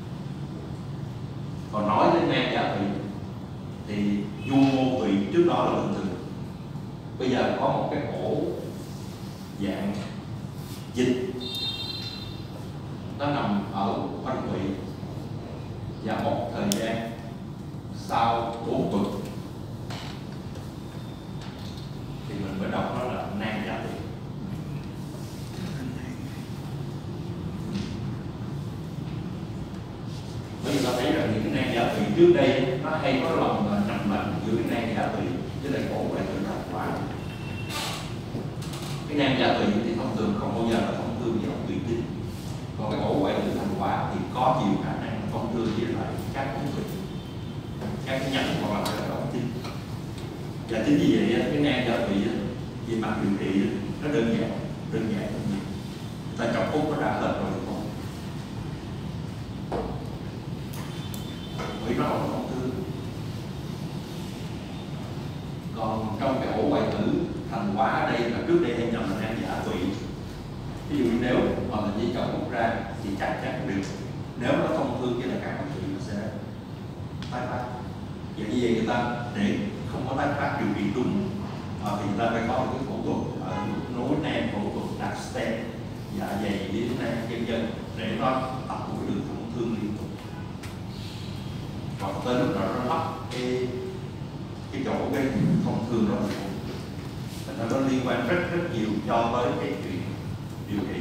Speaker 1: Còn nói đến nang giả tụy thì dung mô tụy trước đó là bình thường, bây giờ có một cái ổ dạng dịch nó nằm ở quanh tụy và một thời gian sau bốn tuần thì mình mới đọc nó là nang giả tụy. Bây giờ thấy rằng những cái nang giả tụy trước đây nó hay có lòng là nằm lẫn giữa cái nang giả tụy với lại ổ ngoại tử thành hóa. Cái nang giả tụy thì thông thường không bao giờ là thông thương với ổ tụy chính, còn cái ổ ngoại tử thành hóa thì có nhiều khả năng thông thương với lại các ổ tụy, các cái nhánh hoặc là các ổ chính. Và chính vì vậy cái nang giả tụy về mặt điều trị nó đơn giản, đơn giản hơn nhiều. Ta chọc hút nó ra hết rồi thôi, bởi nó không có thông thương. Còn trong cái ổ ngoại tử thành hóa ở đây là trước đây hay nhầm là nang giả tụy. Ví dụ như nếu mà mình chỉ chọn hút ra thì chắc chắn được, nếu nó thông thương với lại các ổ tụy nó sẽ tái phát. Vậy như vậy người ta để không có tái phát điều trị đúng à, thì người ta phải có một cái phẫu thuật ở nối nang, phẫu thuật đặt stent dạ dày với nang chân chân để nó tạo một đường thông thương liên tục. Còn tới lúc đó nó lắp cái cái chỗ cái thông thương đó thì nó liên quan rất rất nhiều cho tới cái chuyện điều trị.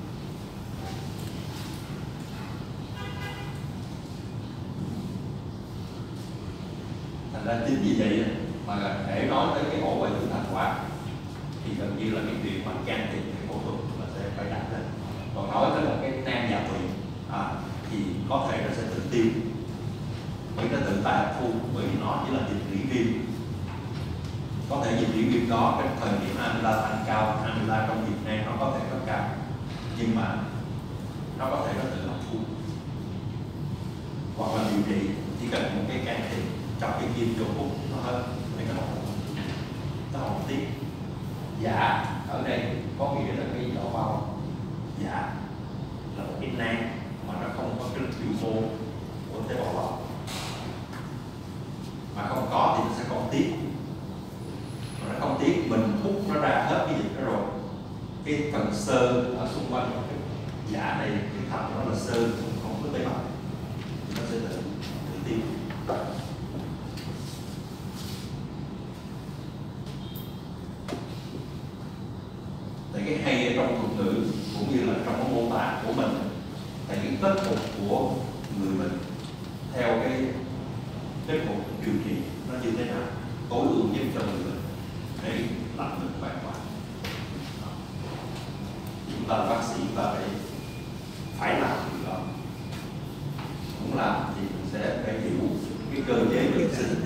Speaker 1: Thành ra chính vì vậy mà để nói tới cái ổ ngoại tử thành hóa thì gần như là cái chuyện mà can thiệp cái phẫu thuật là sẽ phải đặt lên. Còn nói tới là cái nang giả tụy à, thì có thể nó sẽ tự tiêu, bởi nó tự tái hấp thu, bởi vì nó chỉ là dịch rỉ viêm. Có thể dịch rỉ viêm đó cái thời điểm amyloid tăng cao, amyloid trong dịch này nó có thể rất cao, nhưng mà nó có thể nó tự hấp thu. Hoặc là điều trị chỉ cần một cái can thiệp trong cái kim vô bụng nó hết, để nó không nó không tiếp. Dạ ở đây có nghĩa là cái vỏ bao dạ là một cái nang mà nó không có cái lực biểu mô của tế bào bào, mà không có thì nó sẽ không tiếp, mà nó không tiếp mình hút nó ra hết cái dịch đó rồi, cái phần xơ ở xung quanh cái dạ này, cái thành nó là xơ không có tế bào, nó sẽ tự tự tiếp. Tại cái hay ở trong thuật ngữ cũng như là trong cái mô tả của mình, tại cái kết cục của người mình theo cái kết cục điều trị nó như thế nào tối ưu nhất cho người mình để làm được bài toán. Chúng ta bác sĩ ta phải phải làm điều đó, muốn làm thì mình sẽ phải hiểu cái cơ chế bệnh sinh.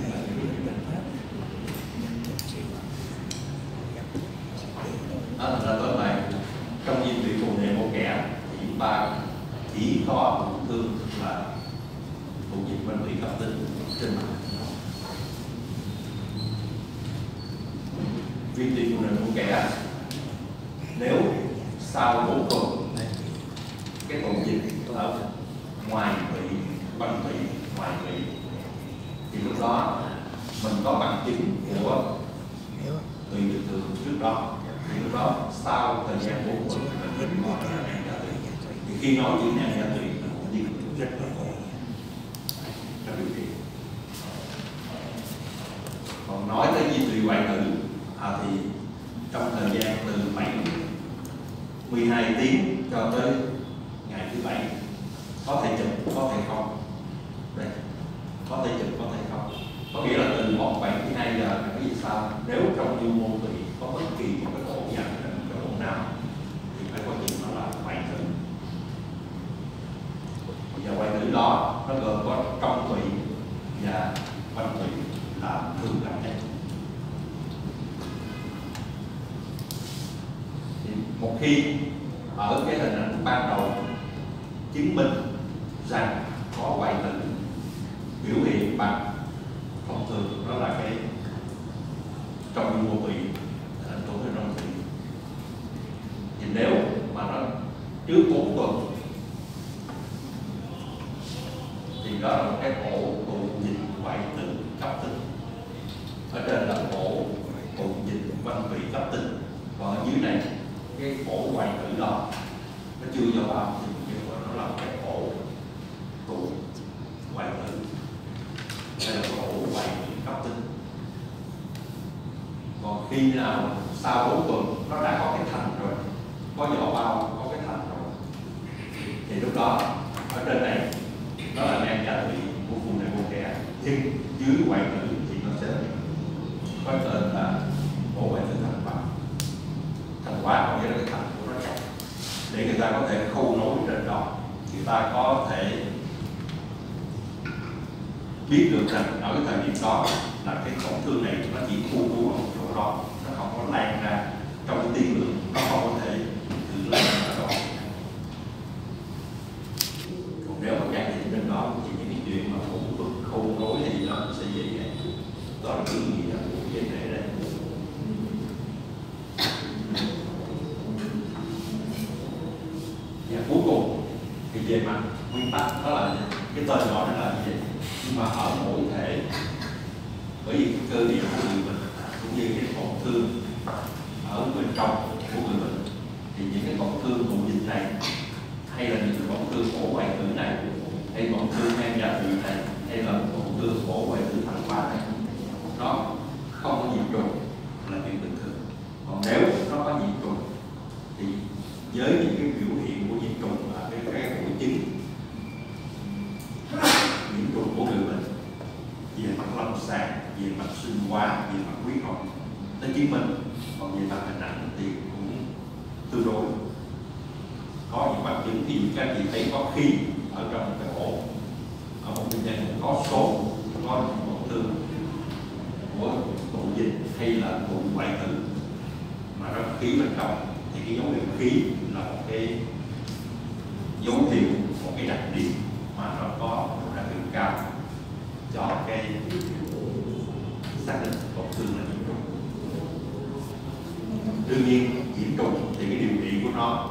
Speaker 1: Đó là tóm lại trong di truyền phù nề mô kẽ thì chúng ta chỉ có tổn thương là tụ dịch quanh thủy cấp tính trên mặt. Viêm tủy phù nề mô kẽ nếu sau bốn tuần cái tụ dịch ở ngoài tủy quanh tủy ngoài tủy thì lúc đó mình có bằng chứng của tùy bình thường trước đó, thì lúc đó sau thời gian bốn tuần mình có nạn giả tủy. Thì khi nói chuyện nạn giả tủy nó cũng đi rất là khổ trong điều trị. Còn nói tới di truyền hoại tử à, thì trong thời gian từ bảy mười hai tiếng cho tới ngày thứ bảy có thể chụp có thể không. Đây, có thể chụp có thể không. Có nghĩa là từ một bảy đến hai giờ cái gì sao, nếu trong nhu mô tủy có bất kỳ một cái ổ dẫn cái ổ nào thì phải có chuyện nó là hoại tử. Và hoại tử đó nó gồm có trong tủy và quanh tủy là thường gặp nhất. Thì một khi ở cái hình ảnh ban đầu chứng minh rằng có hoại tử biểu hiện bằng thông thường đó là cái trong nhu mô tủy, tổn thương trong tủy. Thì nếu mà nó trước bốn tuần thì đó là một cái ổ tụ dịch hoại tử cấp tính. Ở trên là ổ tụ dịch quanh tủy cấp tính, còn ở dưới này cái ổ hoại tử đó nó chưa vào bao thì nó là cái ổ tụ hoại tử. Đây là ổ hoại tử cấp tính. Còn khi nào sau bốn tuần nó đã có cái thành rồi, có vỏ bao, có cái thành rồi, thì lúc đó ở trên này nó là nang giả tủy của phù nề mô kẽ, nhưng dưới hoại tử thì nó sẽ có tên là ổ hoại tử thành quả. Thành quả có nghĩa là cái thành của nó chặt, để người ta có thể khâu nối trên đó, người ta có thể biết được rằng ở cái thời điểm đó là cái tổn thương này nó chỉ khu trú ở một chỗ đó, nó không có lan ra trong cái tiên lượng, nó không có thể tự lan ra đó. Còn nếu mà can thiệp trên đó thì những cái chuyện mà phẫu thuật khâu nối thì nó sẽ dễ dàng. Đó là cái ý nghĩa của vấn đề đấy. Và cuối cùng thì về mặt nguyên tắc đó là cái tên gọi nó là gì, nhưng mà ở mỗi thể, bởi vì cái cơ địa của người mình cũng như cái tổn thương ở bên trong của người mình, thì những cái tổn thương tụ dịch này hay là những cái tổn thương ổ hoại tử này, hay tổn thương nang giả tủy này, hay là tổn thương ổ hoại tử thành quả này, nó không có nhiễm trùng là chuyện bình thường. Còn nếu nó có nhiễm trùng thì với những cái biểu hiện của nhiễm trùng là cái cái hội chứng nhiễm trùng của người mình về mặt lâm sàng, về mặt sinh hóa, về mặt quý học nó chứng minh. Còn về mặt hình ảnh thì cũng tương đối có những bằng chứng. Ví dụ các chị thấy có khi ở ở trong cái ổ, ở một bệnh nhân có sốt, có tổn thương của tụ dịch hay là tụ hoại tử mà nó khí bên trong, thì cái dấu hiệu khí là một cái dấu hiệu, một cái đặc điểm mà nó có đặc điểm cao cho cái xác định tổn thương là nhiễm trùng. Đương nhiên nhiễm trùng thì cái điều trị của nó,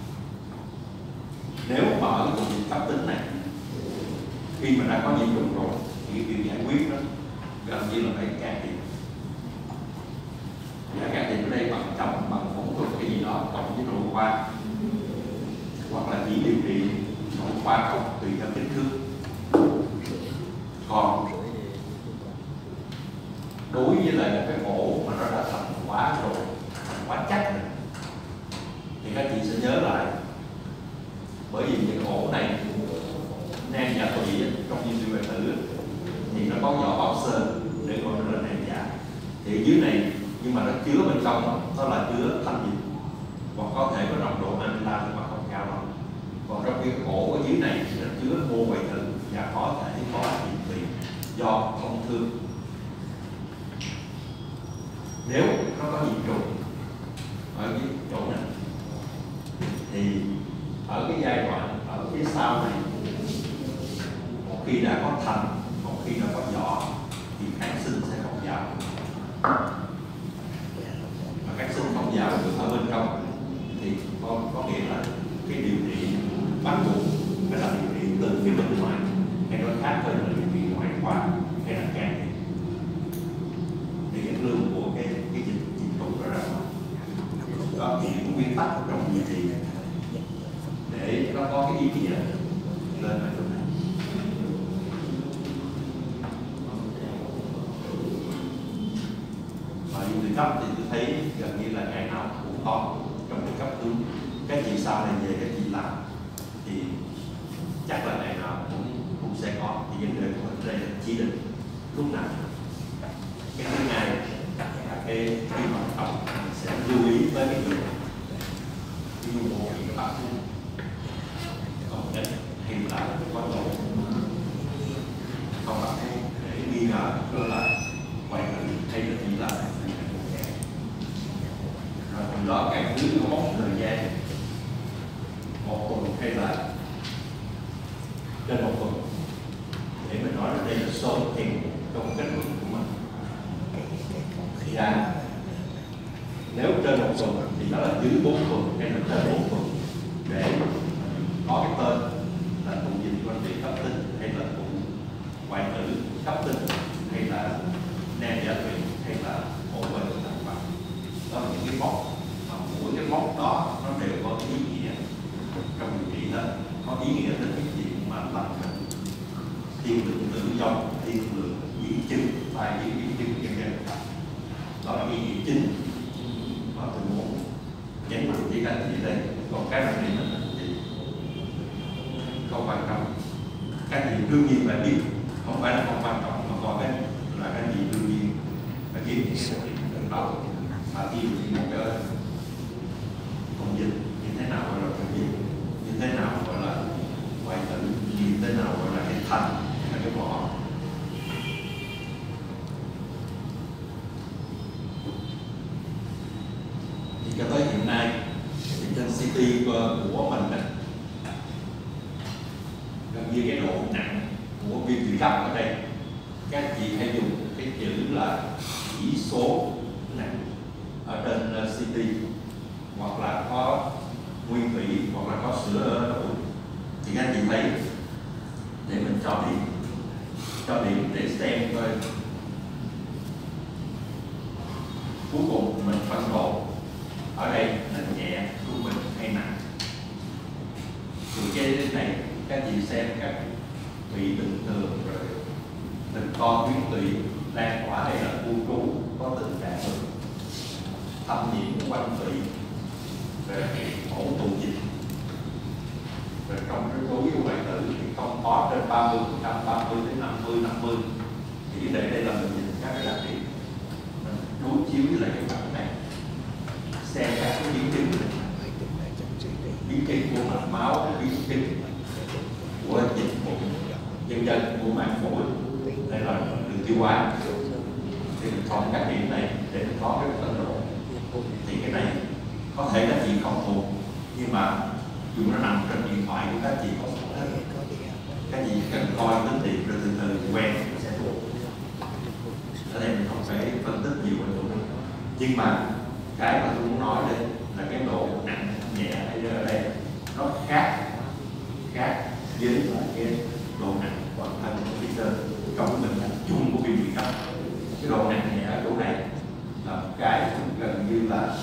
Speaker 1: nếu mà ở cái vùng cấp tính này khi mà đã có nhiễm trùng rồi thì cái việc giải quyết nó gần như là phải can thiệp. Và can thiệp ở đây bằng chồng, bằng phẫu thuật cái gì đó cộng với nội khoa, hoặc là chỉ điều trị nội khoa không tùy theo kích thước. Còn đối với lại một cái ổ mà nó đã thành quá rồi, thành quá chắc rồi, thì các chị sẽ nhớ lại, bởi vì những ổ này nang dạ tụy trong viên tụy hoại tử thì nó có vỏ bọc sơn để gọi nó là nang dạ, thì dưới này nhưng mà nó chứa bên trong đó là chứa thanh dịch, hoặc có thể có nồng độ amila nhưng mà không cao lắm. Còn trong cái ổ ở dưới này thì nó chứa mô hoại tử và có thể có nhiễm tụy do thông thương. Nếu nó có nhiễm trùng ở cái chỗ này thì ở cái giai đoạn ở phía sau này, một khi đã có thành, một khi đã có vỏ thì kháng sinh sẽ không vào, mà kháng sinh không vào được ở bên trong thì có, có nghĩa là cái điều trị bắt buộc phải là điều trị từ phía bên ngoài, hay nói khác hơn là điều trị ngoại khoa hay là can thiệp để cái lượng của cái cái dịch nhiễm trùng đó ra ngoài. Đó thì những nguyên tắc trong điều trị để nó có cái ý nghĩa lên ở chỗ này. Và những người cấp thì tôi thấy gần như là ngày nào cũng có trong cái cấp cứu. Các chị sau này về các chị làm thì chắc là ngày nào cũng cũng sẽ có. Thì vấn đề của mình đây là chỉ định lúc nào. Cái thứ hai là cái khi mà học sẽ lưu ý với cái người ví dụ như các bạn còn nhất hay là có độ không bạn để nghi ngờ đó là ngoại tử hay là chỉ là rồi từ đó căn cứ có một thời gian một tuần hay là trên một tuần để mình nói là đây là sớm thêm trong kết luận của mình. Dạ. Nếu trên một tuần thì đó là dưới bốn tuần hay là trên bốn tuần để có cái tên là tụ dịch quan trị cấp tính hay là tụ hoại tử cấp tính hay là nang dạ tụy hay là ổ bệnh thành vật. Đó là những cái mốc mà mỗi cái mốc đó nó đều có ý nghĩa trong điều trị hết, có ý nghĩa đến cái chuyện mà lành bệnh, thiên lượng tử vong, thiên lượng diễn chứng và những diễn chứng nhân dân. Đó là ý nghĩa chính mà tôi muốn nhấn mạnh với các anh chị đây. Còn cái đặc điểm mình thì không quan trọng, các anh chị đương nhiên phải biết, không phải là không quan trọng mà còn cái là các anh chị đương nhiên phải biết cái đặc điểm lần đầu và khi chỉ một cái công dịch như thế nào gọi là công dịch, như thế nào gọi là hoại tử, như thế nào gọi là cái thành hay cái vỏ. Cho tới hiện nay thì trên xê tê của mình đó, gần như cái độ nặng của viêm tụy cấp ở đây các chị hay dùng cái chữ là chỉ số nặng ở trên xê tê, hoặc là có nguyên tụy hoặc là có sữa đuổi, thì các chị thấy để mình cho điểm cho điểm để xem coi cuối cùng mình phân độ ở đây là nhẹ, trung bình hay nặng. Thì cái này các chị xem các tụy bình thường rồi tình con tuyến tụy lan tỏa hay là khu trú có tình trạng thâm nhiễm quanh tụy về ổ tụ dịch. Rồi trong cái đối với hoại tử thì không có trên ba mươi phần trăm, ba mươi đến năm mươi, năm mươi. Thì để đây là mình nhìn các cái đặc điểm đối chiếu với lại cái bản này, xem các cái biến chứng, biến chứng của mạch máu, biến chứng của chân chân của màng phổi, đây là đường tiêu hóa, thì mình chọn các điểm này để mình có cái tốc độ. Thì cái này có thể các chị không thuộc, nhưng mà dù nó nằm trên điện thoại của các chị có thuộc hết. Các chị cần coi tính điện rồi từ từ quen nó sẽ thuộc. Ở đây mình không phải phân tích nhiều về chỗ này, nhưng mà cái mà tôi muốn nói đây là cái độ nặng nhẹ ở đây nó khác khác với lại cái độ nặng của thân của Peter trong cái bệnh chung của viêm tụy cấp. Cái độ nặng nhẹ ở chỗ này là một cái gần như là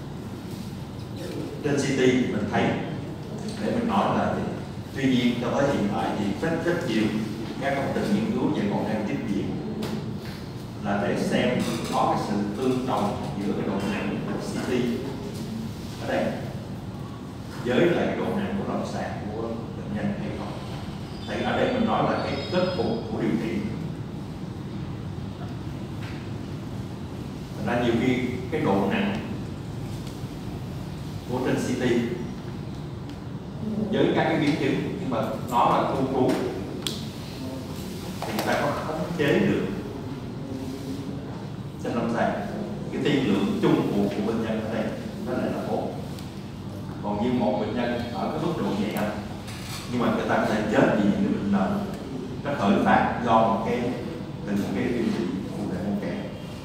Speaker 1: trên xê tê mình thấy để mình nói là gì. Tuy nhiên cho tới hiện tại thì rất rất nhiều các công trình nghiên cứu vẫn còn đang tiếp diễn là để xem có cái sự tương đồng giữa cái độ nặng của xê tê ở đây với lại cái độ nặng của lâm sàng của bệnh nhân hay không. Thì ở đây mình nói là cái kết cục của điều trị. Thành ra nhiều khi cái độ nặng của trên xê tê với các cái biến chứng, nhưng mà nó là khu trú thì người ta có khống chế được trên lâm sàng. Cái tiên lượng chung của, của bệnh nhân ở đây nó lại là tốt. Còn như một bệnh nhân ở cái mức độ nhẹ nhưng mà người ta có thể chết vì những cái bệnh nền nó khởi phát do một cái tình một cái điều trị cụ thể mô kẻ.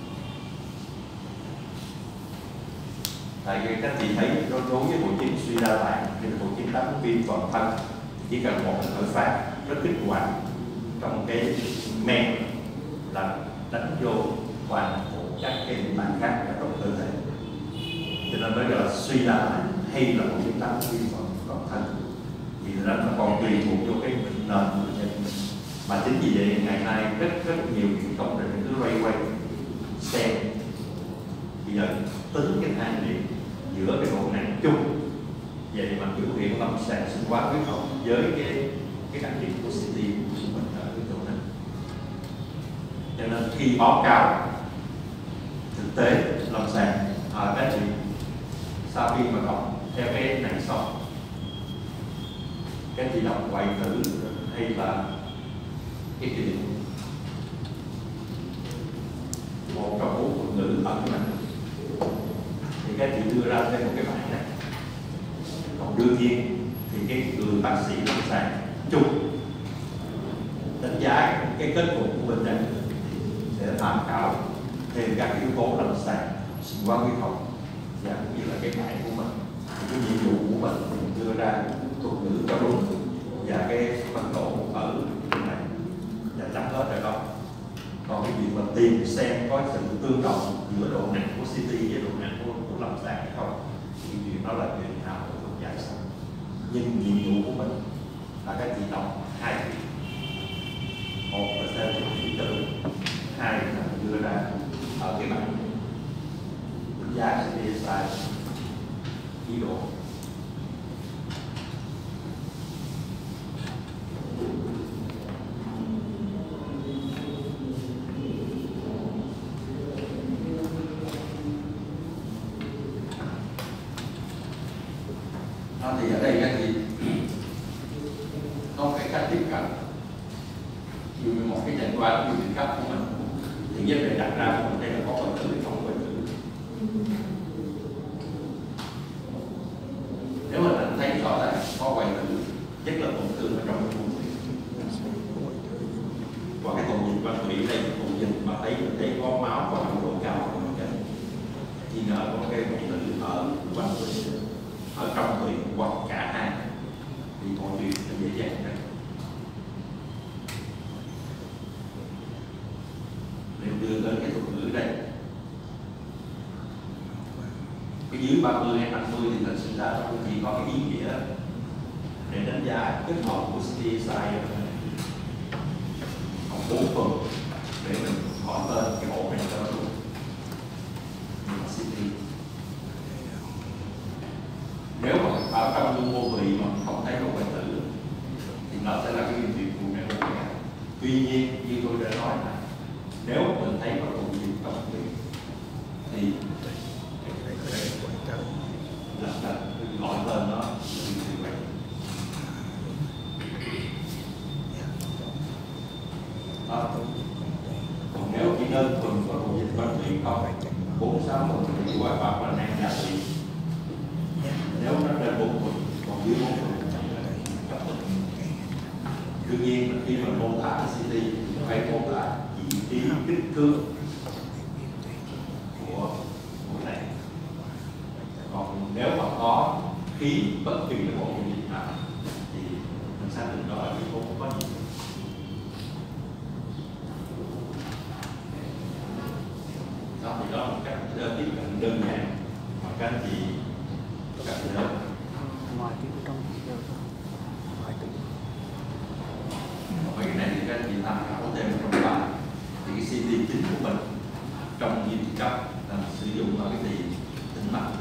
Speaker 1: Tại vì các chị thấy đối đối với hội chứng suy đa tạng thì hội chứng đáp ứng viêm toàn thân chỉ cần một khởi phát rất kích hoạt trong cái men là đánh vô toàn bộ các cái địa bàn khác ở trong cơ thể, cho nên nói là suy đa tạng hay là một chứng đáp ứng viêm toàn thân thì nó còn tùy thuộc vô cái bệnh nền của bệnh nhân. Mà chính vì vậy ngày nay rất rất nhiều những công trình cứ quay quay xem bây giờ tính cái thang điểm giữa cái độ nặng chung vậy mà biểu hiện lâm sàng sinh hóa huyết học với cái cái đặc điểm của xê tê của mình ở cái chỗ này. Cho nên khi báo cáo thực tế lâm sàng à, các chị sau khi mà đọc theo cái này xong các chị đọc ngoại ngữ hay là cái chuyện một trong bốn thuật ngữ ẩn này thì các chị đưa ra thêm một cái bảng này. Còn đương nhiên thì cái người bác sĩ lâm sàng chung đánh giá cái kết cục của bệnh nhân sẽ tham khảo thêm các yếu tố lâm sàng sinh hóa huyết học và cũng như là cái bảng của mình, cái nhiệm vụ của mình đưa ra thuật ngữ cho đúng và cái phân độ ở cái này và chấm hết rồi đó. Còn cái việc mà tìm xem có sự tương đồng giữa độ nặng của xê tê với độ nặng của, của lâm sàng hay không thì chuyện đó là chuyện nào cũng không giải xong. Nhưng nhiệm vụ của mình là các chị đọc hai chuyện, một là theo thuật ngữ cho đúng, hai là đưa ra ở cái bảng đánh giá xê tê sai ý đồ. Thì ở đây các chị có cái cách tiếp cận như một cái chẩn đoán của bệnh cấp của mình thì vấn đề đặt ra của mình đây là có bệnh tử hay không bệnh tử. Nếu mà mình thấy rõ là có bệnh tử rất là tổn thương ở trong cái vùng tủy và cái tổn dịch quanh tủy đây là tổn dịch mà thấy mình thấy có máu và nồng độ cao của mình thì ngờ có cái bệnh tử ở quanh tủy ở trong tủy hoặc cả hai thì mọi chuyện sẽ dễ dàng hơn. Nếu đưa tới cái thuật ngữ đây cái dưới ba mươi hay năm mươi thì thật sự ra nó cũng chỉ có cái ý nghĩa để đánh giá kết hợp của xê tê sai còn bốn phần để mình hỏi tên cái ổ này cho nó đúng. Nhưng mà xê tê nếu mà ở trong dung mô vị mà không thấy một bệnh tử thì nó sẽ là cái điều trị của mẹ mô kẻ. Tuy nhiên như tôi đã nói là nếu mình thấy có tụ dịch trong tủy thì là là gọi tên nó là điều trị bệnh. đó. Còn nếu chỉ đơn thuần có ổ dịch quanh tụy không, bốn sáu phần thì quả bạc là nang dạ tụy. Nếu nó trên bốn phần, còn dưới bốn phần đương nhiên khi mà mô tả xê tê phải mô tả vị trí kích thước của mũi này. Còn nếu mà có khí bất kỳ cái bộ dịch nào thì mình xác định đó là cái không có gì. Đó thì đó là một cách tiếp cận đơn giản mà các anh chị cần nhớ.
Speaker 2: Ngoài tiếng trong giờ ngoài tiếng
Speaker 1: Vậy này thì các anh chị tham khảo thêm trong bài thì cái xê tê chính của mình trong nghiên cứu cấp là sử dụng ở cái gì tĩnh mạch.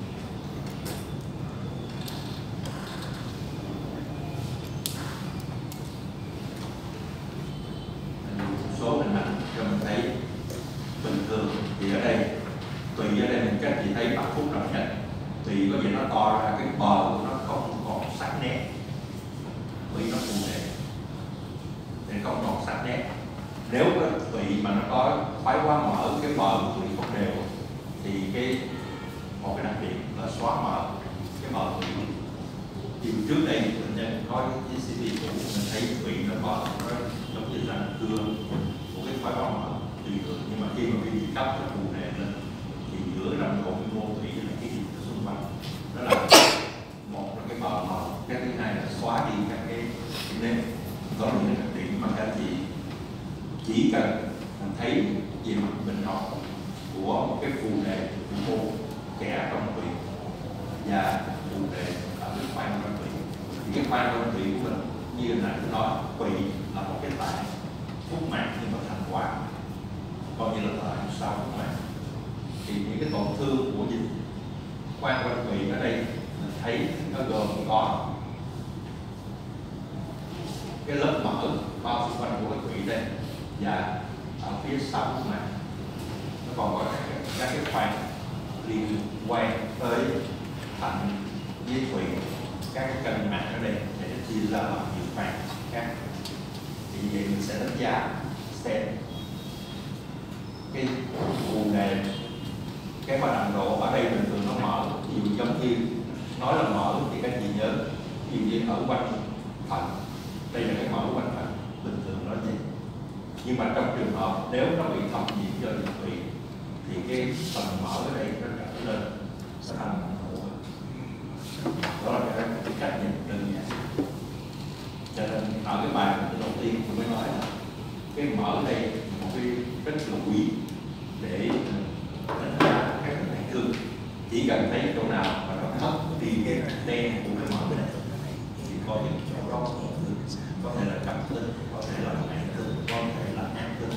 Speaker 1: Số hình ảnh cho mình thấy bình thường thì ở đây tùy ở đây mình các chị thấy bắt phút rõ nhất tùy có gì nó to ra cái bờ của nó không còn sắc nét vì nó phù nề để không còn sắc nét. Nếu có tùy mà nó có thoái hóa mở cái bờ của tùy không đều thì cái một cái đặc điểm là xóa mở cái bờ tùy. Thì trước đây bệnh nhân có cái xê tê cũ mình thấy tùy nó có nó giống như là cưa một cái thoái hóa mở tùy được, nhưng mà khi mà vi cấp nó phù nề lên thì giữa răng cổ mô tùy là cái gì xung quanh đó là một là cái bờ mờ, cái thứ hai là xóa đi các cái nếp. Đó là những đặc điểm mà các anh chị chỉ cần mình thấy về mặt bệnh học của một cái phù nề mô kẽ trong tủy và phù nề ở cái khoang trong tủy. Thì cái khoang trong tủy của mình như là nãy tôi nói, tủy là một cái tạng phúc mạc nhưng mà thành quả coi như là tạng sau phúc mạc. Thì những cái tổn thương của dịch khoang quanh tủy ở đây mình thấy nó gồm có cái lớp mỡ bao xung quanh của cái tủy đây và ở phía sau của mạc nó còn có các, các cái khoang liên quan tới thận với tủy, các cái cân mạch ở đây để nó chia ra làm nhiều khoang khác. Thì vậy mình sẽ đánh giá xem cái phù nề, cái hoạt động độ ở đây bình thường nó mở, ví dụ giống như nói là mở thì các chị nhớ ví dụ như ở quanh thận, đây là cái mở quanh thận bình thường nó gì. Nhưng mà trong trường hợp nếu nó bị thâm nhiễm do dịch tủy thì cái phần mở ở đây nó trở lên sẽ thành mổ. Đó là cái, cái cách nhìn đơn giản. Cho nên ở cái bài đầu tiên tôi mới nói là cái mở ở đây một cái rất là quý để đánh giá các tổn thương. Chỉ cần thấy chỗ nào mà nó thấp thì cái đen của cái mở này thì coi những chỗ đó có thể là cặp tinh, có thể là mạng tinh, có thể là ác tinh.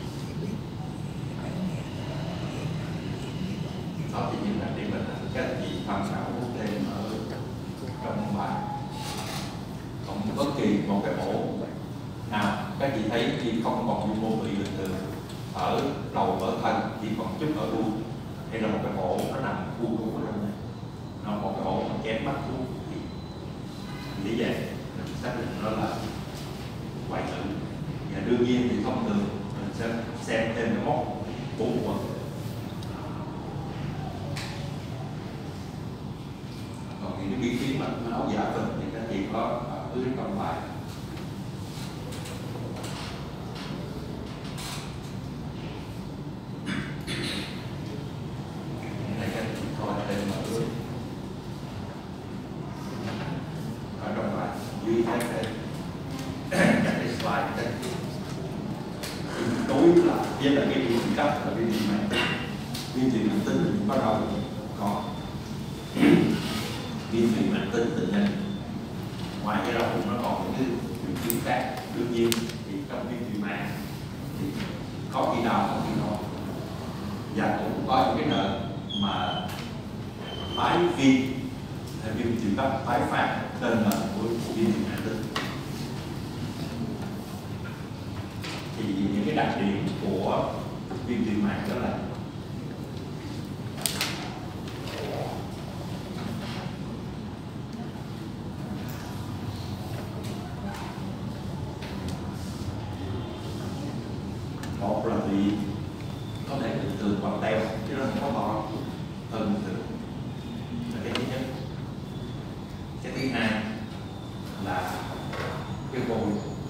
Speaker 1: Đó thì những đặc điểm mình các chị tham khảo thêm ở trong bài. Còn bất kỳ một cái ổ nào các chị thấy khi không còn nhu mô tụy bình thường ở đầu ở thân chỉ còn chút ở ru, hay là một cái ổ nó nằm khu trú ở trong này, nó một cái ổ mà kém mắt thuốc thì lý giải mình xác định nó là hoại tử. Và đương nhiên thì thông thường mình sẽ xem thêm cái mốc bốn quần. Còn những cái biến chứng mà máu giả phình thì các chị có ở dưới trong bài. Đây các chị coi thêm ở dưới ở trong bài dưới các cái các cái slide các chị đối là với là cái biến cấp là cái gì mà biến chuyển mạng tính thì bắt đầu có biến chuyển mạng tính tự nhiên. Ngoài cái đó cũng nó còn những cái biến chứng khác. Đương nhiên thì trong biến chuyển mạng thì có khi nào có khi nào và cũng có những cái nợ mà tái viêm hay viêm chuyển cấp tái phát tên là của biến chuyển mạng tính. Thì những cái đặc điểm của viêm chuyển mạng đó là Một là bị có thể bình thường hoặc teo chứ nó không có to hơn bình thường, là cái thứ nhất. Cái thứ hai là cái vôi.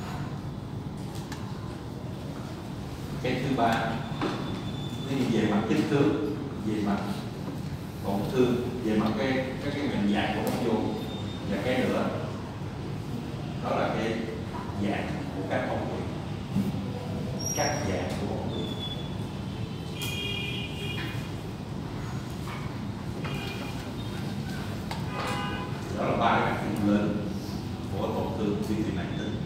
Speaker 1: Cái thứ ba về mặt kích thước, về mặt tổn thương, về mặt cái cái cái hình dạng của ống vô, và cái nữa đó là cái dạng của các ống quyển, các dạng của ống quyển. Đó là ba cái đặc điểm lớn của tổn thương viêm tụy mãn tính.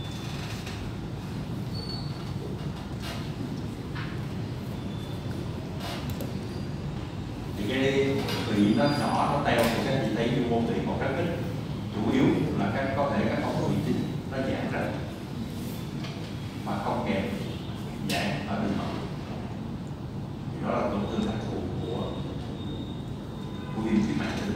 Speaker 1: Thì cái tụy nó nhỏ, nó teo thì các chị thấy như mô tụy còn rất ít, chủ yếu là các có thể các ống tụy chính nó giãn ra mà không kèm giãn ở bên ngoài. Thì đó là tổn thương đặc thù của của viêm tụy mãn tính.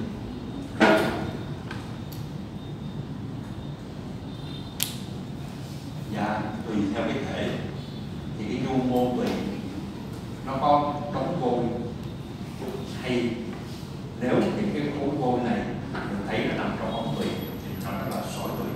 Speaker 1: Và tùy theo cái thể thì cái nhu mô tụy nó có đóng vôi, hay nếu những cái khối vôi này mình thấy nó nằm trong ống tụy thì nó là sỏi tụy.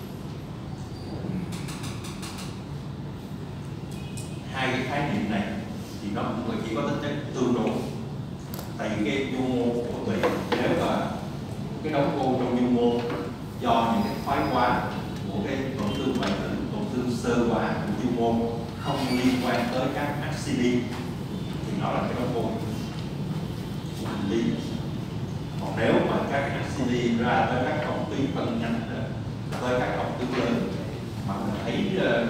Speaker 1: Hai cái khái niệm này thì nó cũng chỉ có tính chất tương đối, tại vì cái nhu mô của tụy, nếu mà cái đóng vôi trong nhu mô do những cái thoái hóa của cái tổn thương hoại tử, tổn thương sơ hóa của nhu mô không liên quan tới các axit thì nó là cái đóng vôi của hành lý. Còn nếu mà các axit ra tới các cổng tuyến phân nhánh, tới các cổng tuyến lớn mà mình thấy uh,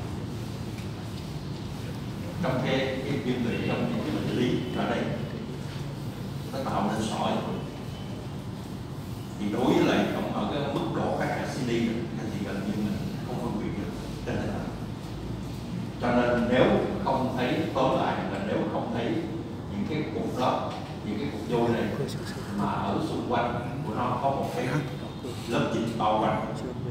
Speaker 1: trong cái cái viêm tụy, trong cái bệnh lý ở đây nó tạo nên sỏi, thì đối với lại cộng ở cái mức độ các axit thì gần như mình không phân biệt được trên thế nào. Cho nên nếu không thấy, tóm lại là nếu không thấy những cái cục đó, những cái cục vôi này mà ở xung quanh của nó có một cái lớp dịch bao quanh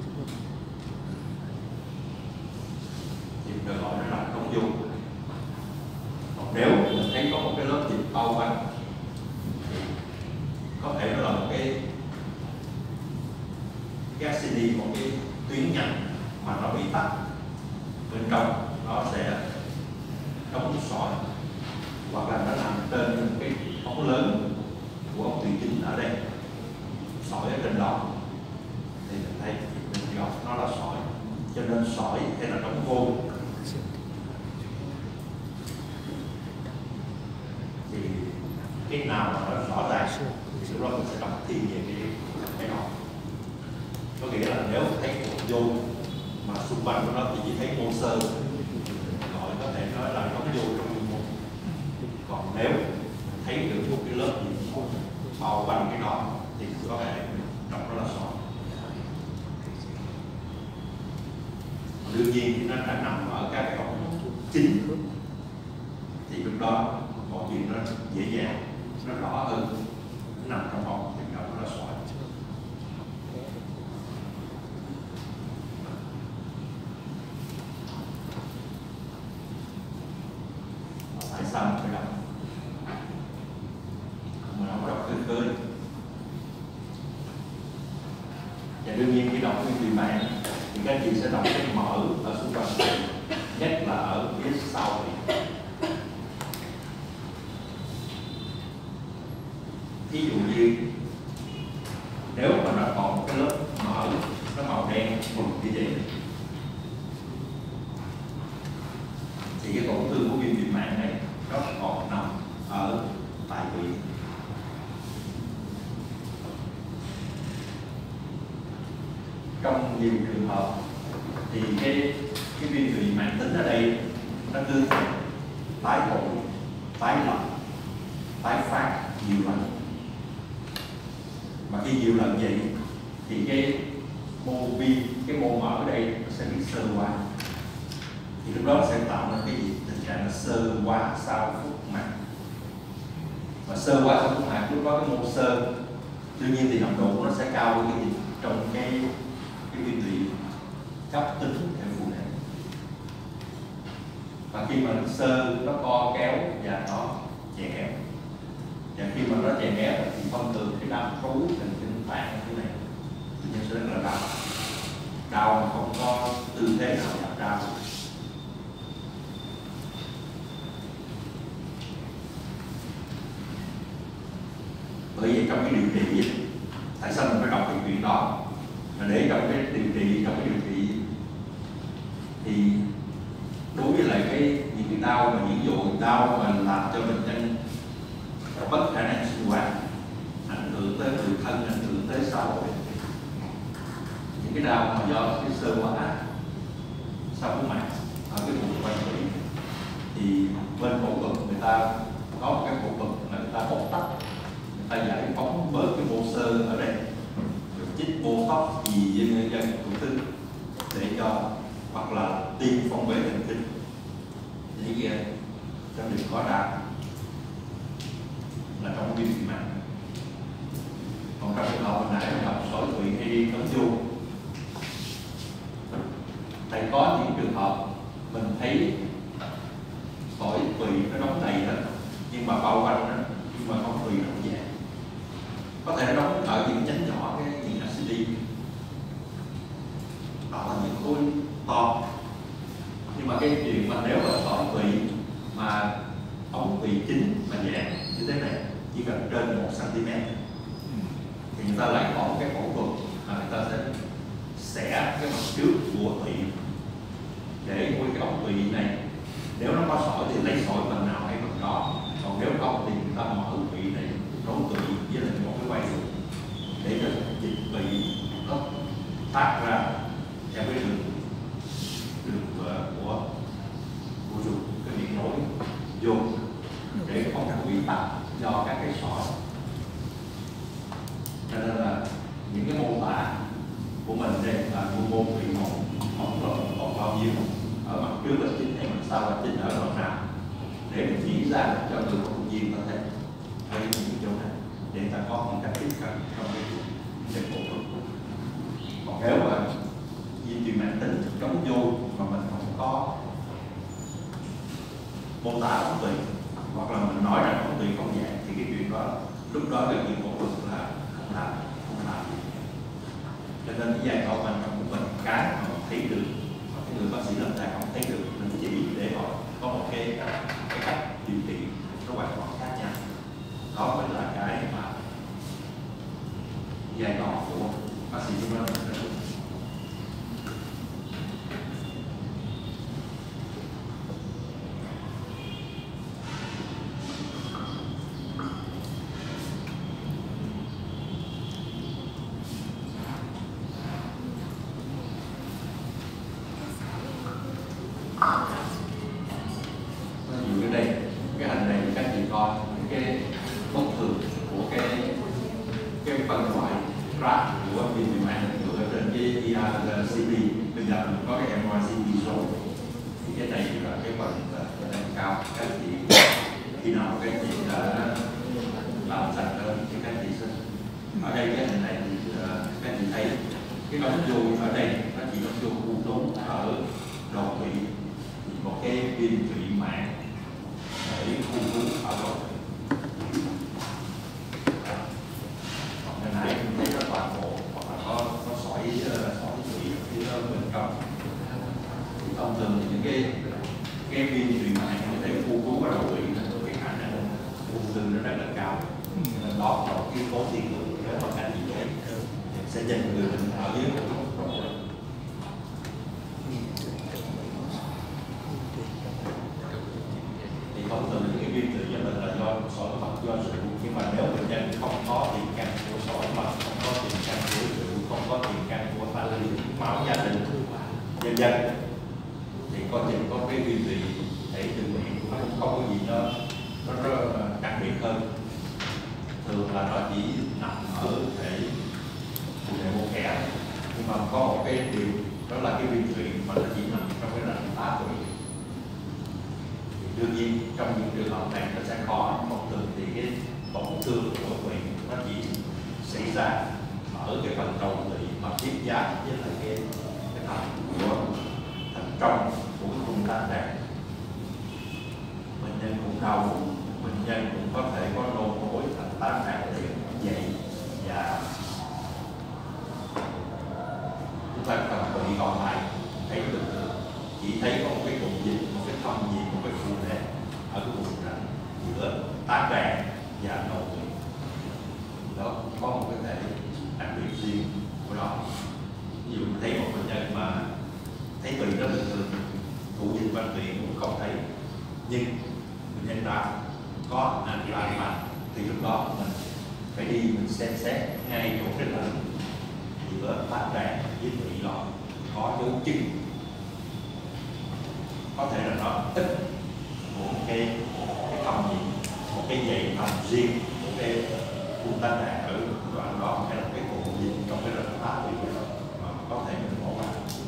Speaker 1: thì được gọi nó là đóng vôi. Còn nếu mình thấy có một cái lớp dịch bao quanh thì có thể nó là một cái axit, một cái tuyến nhánh mà nó bị tắc bên trong, nó sẽ đóng sỏi, hoặc là nó nằm trên những cái ống lớn của ống tụy chính ở đây, sỏi ở trên đó thì mình thấy mình gọi nó là sỏi. Cho nên sỏi hay là đóng vôi thì cái nào mà nó rõ ràng thì lúc đó mình sẽ đọc thêm về cái cái đó. Có nghĩa là nếu thấy cục vôi mà xung quanh của nó thì chỉ thấy mô sơ, gọi có thể nói là đóng vôi trong nhu mô. Còn nếu thấy được một cái lớp gì bao quanh cái đó thì có thể đọc nó là sỏi. Đương nhiên thì nó đã nằm ở các cái ống chính thì lúc đó mọi chuyện nó dễ dàng, nó rõ hơn. Nó nằm trong ống thì đọc nó là sỏi. Tại sao mình phải đọc? Mình không đọc khơi khơi. Và đương nhiên khi đọc viêm tụy mạn thì các chị sẽ đọc cái mỡ ở xung quanh này, nhất là ở phía sau này. Ví dụ như nếu mà nó còn một cái lớp mỡ nó màu đen bụi như vậy thì cái tổn thương của viêm tụy mạn này nó còn nằm ở tại vị. Trong nhiều trường hợp thì cái cái viêm tụy mạn tính ở đây nó cứ tái hội, tái lập, tái phát nhiều lần. Mà khi nhiều lần vậy thì cái mô viêm, cái mô mỡ ở đây nó sẽ bị sơ hóa, thì lúc đó sẽ tạo ra cái gì? Tình trạng là sơ hóa sau phúc mạc. Và sơ hóa sau phúc mạc lúc đó cái mô sơ đương nhiên thì nồng độ của nó sẽ cao hơn cái gì trong cái cái viêm tụy cấp tính theo phụ nữ. và khi mà nó sơ nó co kéo và nó chèn ép, và khi mà nó chèn ép thì thông thường cái đau trú thần kinh tạng như thế này thì sẽ rất là đau, đau mà không có tư thế nào giảm đau. Bởi vì trong cái điều trị, tại sao mình phải đọc cái chuyện đó? Là để trong cái điều trị, trong cái điều trị thì đối với lại cái những cái đau mà những dụ đau mà làm cho bệnh nhân bất khả năng sinh hoạt, ảnh hưởng tới người thân, ảnh hưởng tới xã hội, những cái đau mà do cái sơ hóa sau cái mạch ở cái vùng quanh tủy, thì bên phẫu thuật người ta có một cái phẫu thuật là người ta bóc tách, người ta giải phóng bớt cái mô sơ ở đây, rồi chích bô tóc gì với người dân thủ tinh để cho, hoặc là tiêm phong bế thần kinh để kia cho đừng có đau là trong viêm tụy mạch. Còn trong trường hợp hồi nãy mình đọc sỏi tụy hay đi tấm vô, thầy có những trường hợp mình thấy sỏi tụy nó đóng đầy hết nhưng mà bao quanh đó, nhưng mà không tụy nó dạng, có thể nó đóng ở những nhánh nhỏ, cái những acidi đó là những khối to. Nhưng mà cái chuyện mà nếu mà sỏi tụy mà ống tụy chính mà dạng như thế này chỉ cần trên một xăng-ti-mét thì người ta lại có một cái phẫu thuật mà người ta sẽ xẻ cái mặt trước của tụy để nuôi cái ống tụy này. Nếu nó có sỏi thì lấy sỏi phần nào hay phần đó, còn nếu không thì người ta mở tụy này, nối tụy với lại một cái quay để cho dịch tụy nó thoát ra theo cái đường đường của của ruột, cái miệng nối vô để không bị tắc do các cái sỏi. Cho nên là những cái mô tả của mình đây là mô mô tụy một không còn còn bao nhiêu, ở mặt trước là chính hay mặt sau là chính, ở đoạn nào để mình chỉ ra cho người phẫu thuật viên có thể thấy những chỗ này để người ta có những cách tiếp cận trong cái việc phẫu thuật. Còn nếu mà di truyền mãn tính chống vô mà mình không có mô tả ống tụy hoặc là mình nói rằng ống tụy không dạng thì cái chuyện đó lúc đó cái chuyện phẫu thuật là không làm không làm. Cho nên cái giai đoạn quan trọng của mình, cái mà mình thấy được mà cái người bác sĩ lâm sàng không thấy được, mình chỉ để họ có một cái cái cách điều trị nó hoàn toàn khác nhau. Đó mới là cái mà giai đoạn của bác sĩ chúng ta. đầu bệnh nhân cũng có thể có nôn mối thành tám hạt liền vậy, và chúng ta cần bị còn lại thấy được, chỉ thấy có một cái cục dịch, một cái thông dịch, một cái phụ đề ở cái vùng rãnh giữa tá tràng và đầu tủy. Đó có một cái thể đặc biệt riêng của nó. Ví dụ thấy một bệnh nhân mà thấy tủy rất bình thường, thụ dịch quanh tủy cũng không thấy, nhưng bệnh nhân nào có antibiotic mạnh thì lúc đó mình phải đi mình xem xét ngay chỗ cái lẫn giữa tá tràng với tủy đó có dấu chân, có thể là nó ít một cái cái thòng gì, một cái dây thòng riêng, một cái phun tá tràng ở đoạn đó, hay là cái cổ gì trong cái rãnh tá tủy đó mà có thể mình bỏ qua.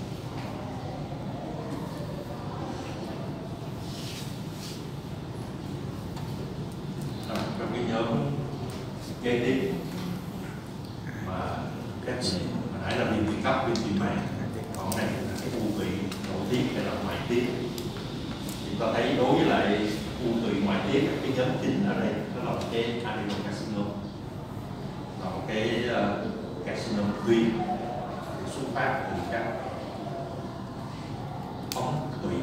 Speaker 1: Trong cái nhóm kế tiếp mà các hồi nãy là viêm tụy cấp, viêm tụy màng, còn này là cái u tụy nội tiết hay là ngoại tiết. Thì ta thấy đối với lại u tụy ngoại tiết, cái nhóm chính ở đây đó là cái adenocarcinoma, là một cái uh, carcinoma tụy xuất phát từ các ống tụy.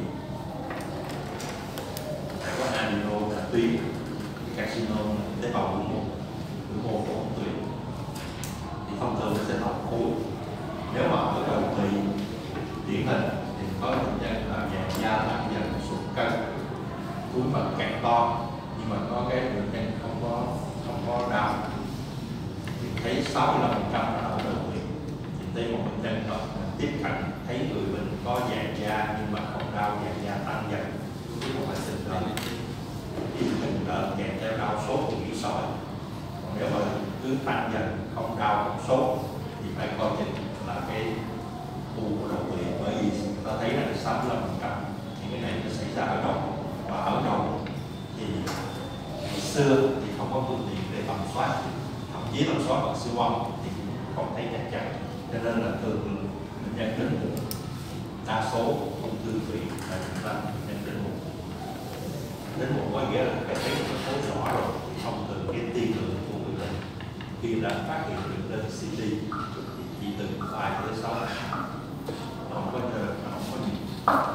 Speaker 1: Phải có adeno là tụy, carcinoma tế bào biểu mô, biểu mô của ống tụy thì thông thường nó sẽ là khối. Nếu mà ở đầu tụy điển hình thì có bệnh nhân là vàng da tăng dần, sụt cân, túi mật càng to, nhưng mà có cái bệnh nhân không có không có đau, thì thấy sáu mươi lăm phần trăm là ở đầu tụy. Thì thấy một bệnh nhân đó tiếp cận thấy người bệnh có vàng da nhưng mà không đau, vàng da tăng dần, với một bệnh tình đó thì mình đợt kèm theo đau sốt thì nghỉ sỏi. Còn nếu mà cứ tăng dần không đau không sốt thì phải coi chừng là cái u của đầu tụy, bởi vì ta thấy là sáu mươi lăm phần trăm thì cái này nó xảy ra ở đầu, và ở đầu thì ngày xưa thì không có phương tiện để tầm soát, thậm chí tầm soát bằng siêu âm thì cũng không thấy chắc chắn, cho nên là thường bệnh nhân đến muộn, đa số ung thư tụy là chúng ta bệnh nhân đến muộn. Đến một có nghĩa là cái thấy một khối rõ rồi, thông thường cái tiên lượng của người bệnh khi đã phát hiện được lên xê tê thì chỉ từ vài tới sáu tháng, nó không có nó không có gì.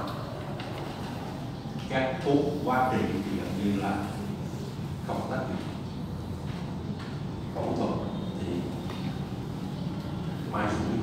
Speaker 1: Các thuốc quá trị thì gần như là không tác dụng. Phẫu thuật thì mai rủi.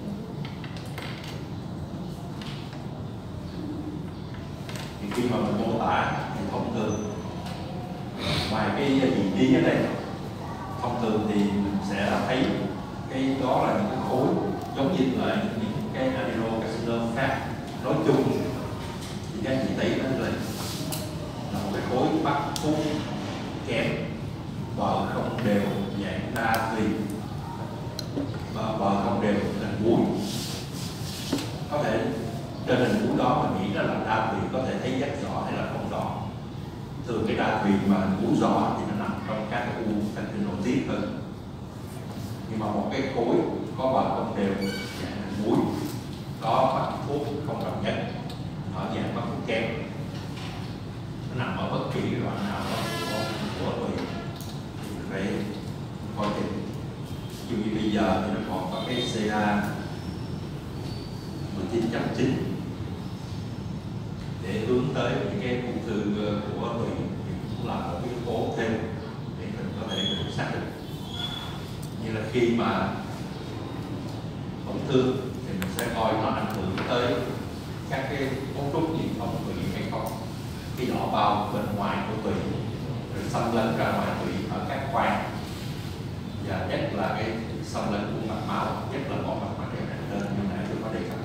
Speaker 1: Thì khi mà mình mô tả thì thông thường ngoài cái vị trí ở đây, thông thường thì mình sẽ thấy cái đó là những cái khối giống như là những cái adenocarcinoma khác. Nói chung thì các chị thấy nó là là một cái khối bắt thuốc kém, bờ không đều, dạng đa tùy, và bờ không đều là mũi. Có thể trên hình mũi đó mình nghĩ đó là đa tùy, có thể thấy rất rõ hay là không rõ. Thường cái đa tùy mà mũi rõ thì nó nằm trong các u thần kinh nội tiết hơn. Nhưng mà một cái khối có bờ không đều, dạng mũi, có bắt thuốc không đồng nhất, ở dạng bắt thuốc kém, nó nằm ở bất kỳ cái đoạn nào đó của tụy thì phải coi chừng. Ví dụ như bây giờ thì nó còn có cái xê a mười chín chấm chín để hướng tới những cái ung thư của tụy, thì cũng là một cái yếu tố thêm để mình có thể mình xác định. Như là khi mà tổn thương thì mình sẽ coi nó ảnh hưởng tới các cái cấu trúc gì không tụy hay không, cái vỏ bao bên ngoài của tụy, rồi xâm lấn ra ngoài tụy ở các khoang, và nhất là cái xâm lấn của mạch máu, nhất là bỏ mạch máu đều nặng hơn như nãy tôi có đề cập.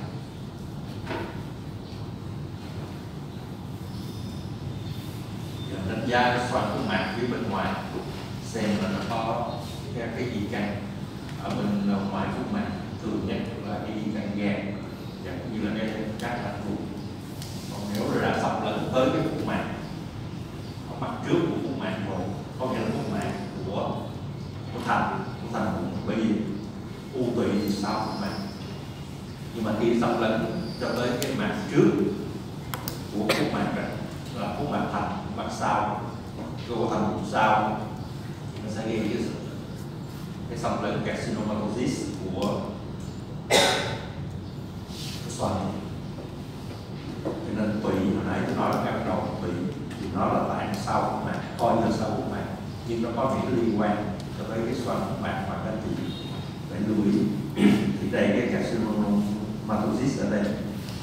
Speaker 1: Giờ đánh giá cái xoang của mạc phía bên ngoài xem là nó có các cái di căn ở bên ngoài của mạc, thường nhất là cái di căn gan và cũng như là cái các mạch ruột. Còn nếu là xâm lấn tới cái phủ mạc ở mặt trước của phủ mạc rồi, có nghĩa là phủ mạc của của thành của thành bụng, bởi vì u tụy thì sau phủ mạc, nhưng mà khi xâm lấn cho tới cái mạc trước của phủ mạc là phủ mạc thành, mạc sau của thành vùng sau thì nó sẽ gây cái sự cái xâm lấn carcinomatosis của xoắn. Cho nên tụy hồi nãy tôi nói là các đầu tụy thì nó là tại sau của mạch, coi như là sau của mạch, nhưng nó có những cái liên quan cho tới cái xoắn mạch và các chị phải lưu ý. Thì đây cái carcinomatosis ở đây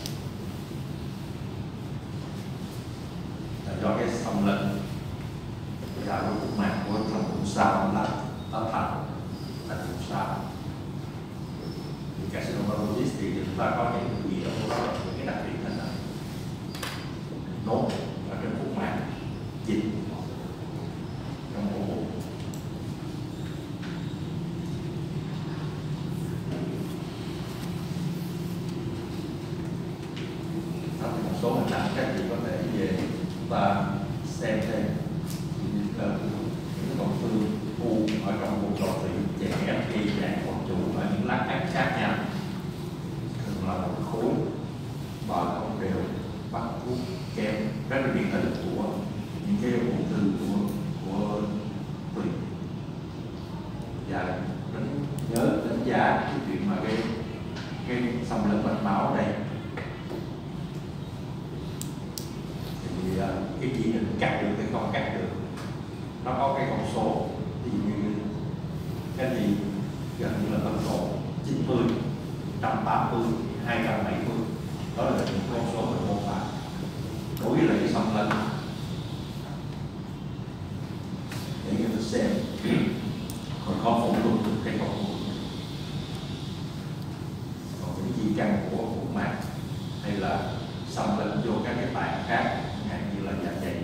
Speaker 1: là do cái xâm lấn và cái cục mạch của thành vùng sau là nó thành thành vùng sau. Thì carcinomatosis thì chúng ta có những cái gì đó những cái đặc điểm thế này, nốt ở trên cục mạch chính trong ổ bụng. Đó thì một số hình ảnh các chị có thể về chúng ta xem thêm những tổn thương u ở trong vùng đột quỵ trẻ khi dạng phòng chủ và những lát ác khác nhau, thường là một khối bờ không đều, bằng thuốc kem rất là điển hình của những cái ung thư của của tụy. Và đánh nhớ đánh giá cái chuyện mà cái cái xâm lấn mạch máu đây thì cái chỉ định cắt được hay không cắt được nó có cái con số, thì như cái gì gần như là con số chín mươi, một trăm tám mươi, hai trăm bảy mươi, đó là những con số mình mô tả đối với lại cái xâm lấn để người ta xem còn có phẫu thuật được cái phẫu thuật, còn những di căn của cục mạch hay là xâm lấn vô các cái tạng khác như là dạ dày.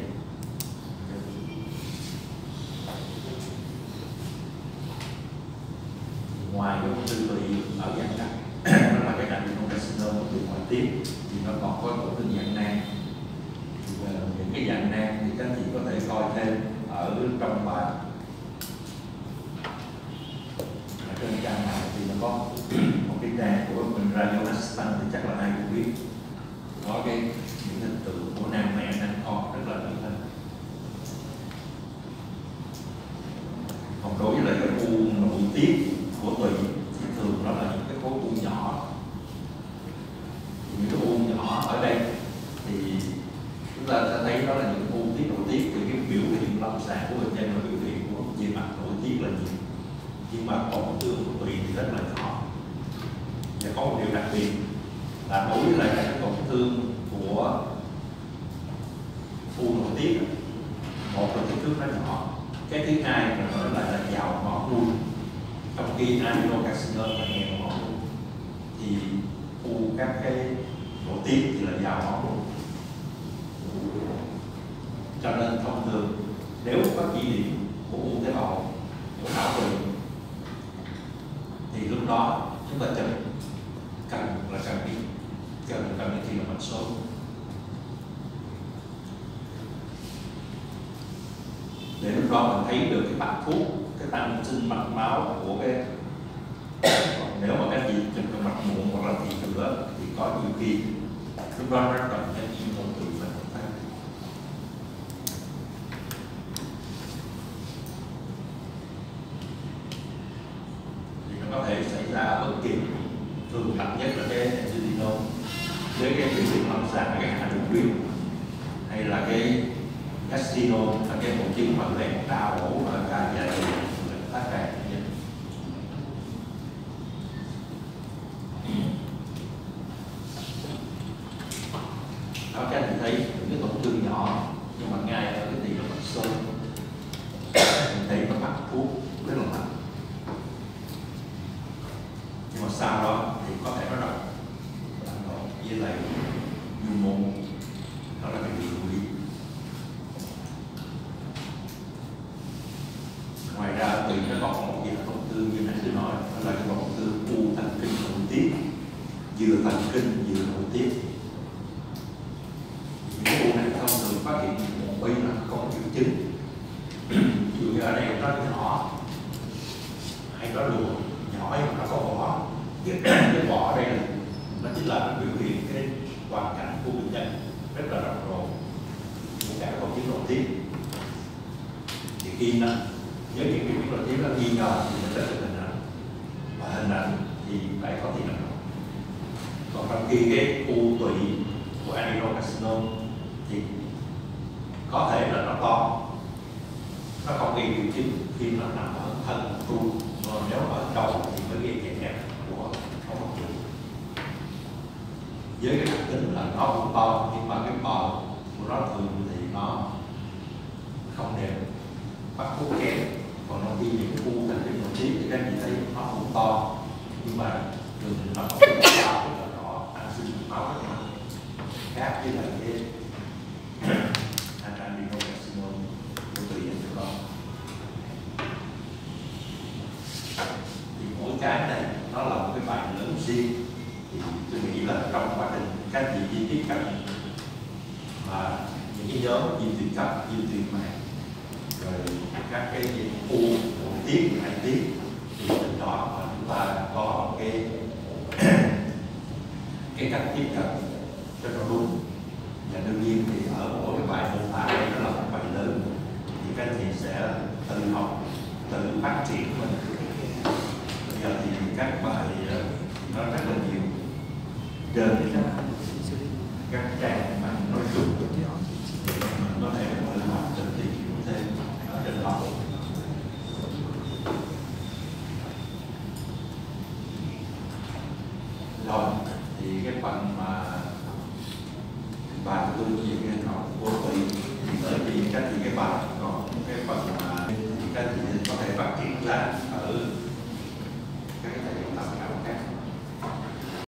Speaker 1: Ngoài cái ung thư tụy ở dạng nặng đó là cái adenocarcinoma của tụy ngoại tiết thì nó còn có tổn thương dạng nang. Những cái dạng nang thì các chị có thể coi thêm ở trong bài ở trên trang này thì nó có một cái trang của mình Radio Assistant thì chắc là ai cũng biết, có cái những hình tượng của nam mẹ nam con rất là điển hình. Còn đối với lại cái u nội tiết của tụy thì thường nó là những cái khối u nhỏ. Những cái u nhỏ ở đây thì chúng ta sẽ thấy đó là những u tiết nội tiết, thì cái biểu hiện lâm sàng của bệnh nhân là biểu hiện của về mặt nội tiết là nhiều, nhưng mà tổn thương của tụy thì rất là nhỏ. Và có một điều đặc biệt là đối với lại các tổn thương của u nội tiết, một là kích thước nó nhỏ, cái thứ hai là nó lại là giàu ngón nuôi, trong khi adenocarcinoma là nghèo ngón nuôi, thì u các cái nội tiết thì là giàu ngón nuôi. Cho nên thông thường nếu có chỉ điểm của u tế bào của não tụy thì lúc đó chúng ta cần cần là cần đi cần cần đi tìm mạch sớm. Để lúc đó mình thấy được cái bạc thuốc, cái tăng sinh mạch máu của cái nếu mà các chị chụp cái mạch muộn hoặc là thị thừa thì có nhiều khi lúc đó rất cần cái chuyên môn tụy mình thấy. Thì nó có thể xảy ra ở bất kỳ, thường gặp nhất là cái angioedema với cái biểu hiện lâm sàng là cái hạ đường huyết, hay là cái gastino là cái hội chứng mà lẹn đau ổ và cả dạ dày tác tràng. Đó các anh thấy những cái tổn thương nhỏ nhưng mà ngay ở cái tỷ lệ mạch sâu mình thấy nó bắt thuốc rất là mạnh, nhưng mà sau đó thì có thể nó độc với lại nhu mô, đó là cái điều lưu ý. Ngoài ra tụy nó còn một cái tổn thương như nãy tôi nói, đó là cái tổn thương u thần kinh nội tiết, vừa thần kinh vừa nội tiết. Những cái u này thông thường phát hiện một bi là không triệu chứng, ví dụ như ở đây nó nhỏ hay nó lùa nhỏ nhưng mà nó có vỏ, cái vỏ ở đây là nó chính là nó biểu hiện cái hoàn cảnh của bệnh nhân rất là rầm rộ của cả hội chứng nội tiết. in đó, với những cái viết tiếp nó in rồi thì nó rất là hình ảnh, và hình ảnh thì phải có tiền nào. Còn trong khi cái u tụy của adenocarcinoma thì có thể là nó to, nó không gây triệu chứng khi nó nằm ở thân u, còn nếu ở đầu thì mới gây chèn ép của ống mật chủ. Với cái đặc tính là nó cũng to, nhưng mà cái bờ của nó thường thì nó không đều, bắt phút kém. Còn nó khi những u thành cái một tí thì các chị thấy nó cũng to, nhưng mà thường thì nó không có to, tức là nó ăn sinh máu rất mạnh, khác với lại cái adenocarcinoma của tụy hình của nó. Thì mỗi cái này nó là một cái bài lớn riêng, thì tôi nghĩ là trong quá trình các chị đi tiếp cận mà những cái nhóm viêm tụy cấp, viêm tụy màng, rồi các cái u nội tiết, nội tiết, thì từ đó mà chúng ta có cái cái cách tiếp cận cho nó đúng. Và đương nhiên thì ở mỗi cái bài mô tả này nó là một bài lớn, thì các anh chị sẽ tự học, tự phát triển mình. Bây giờ thì các bài nó rất là nhiều trên các trang mà nói chung mình có thể tự học, tự tìm hiểu thêm ở trên đó. Rồi thì cái phần mà bài của tôi về cái học vô tụy thì bởi vì các chị cái bài còn cái phần mà thì các chị có thể phát triển ra ở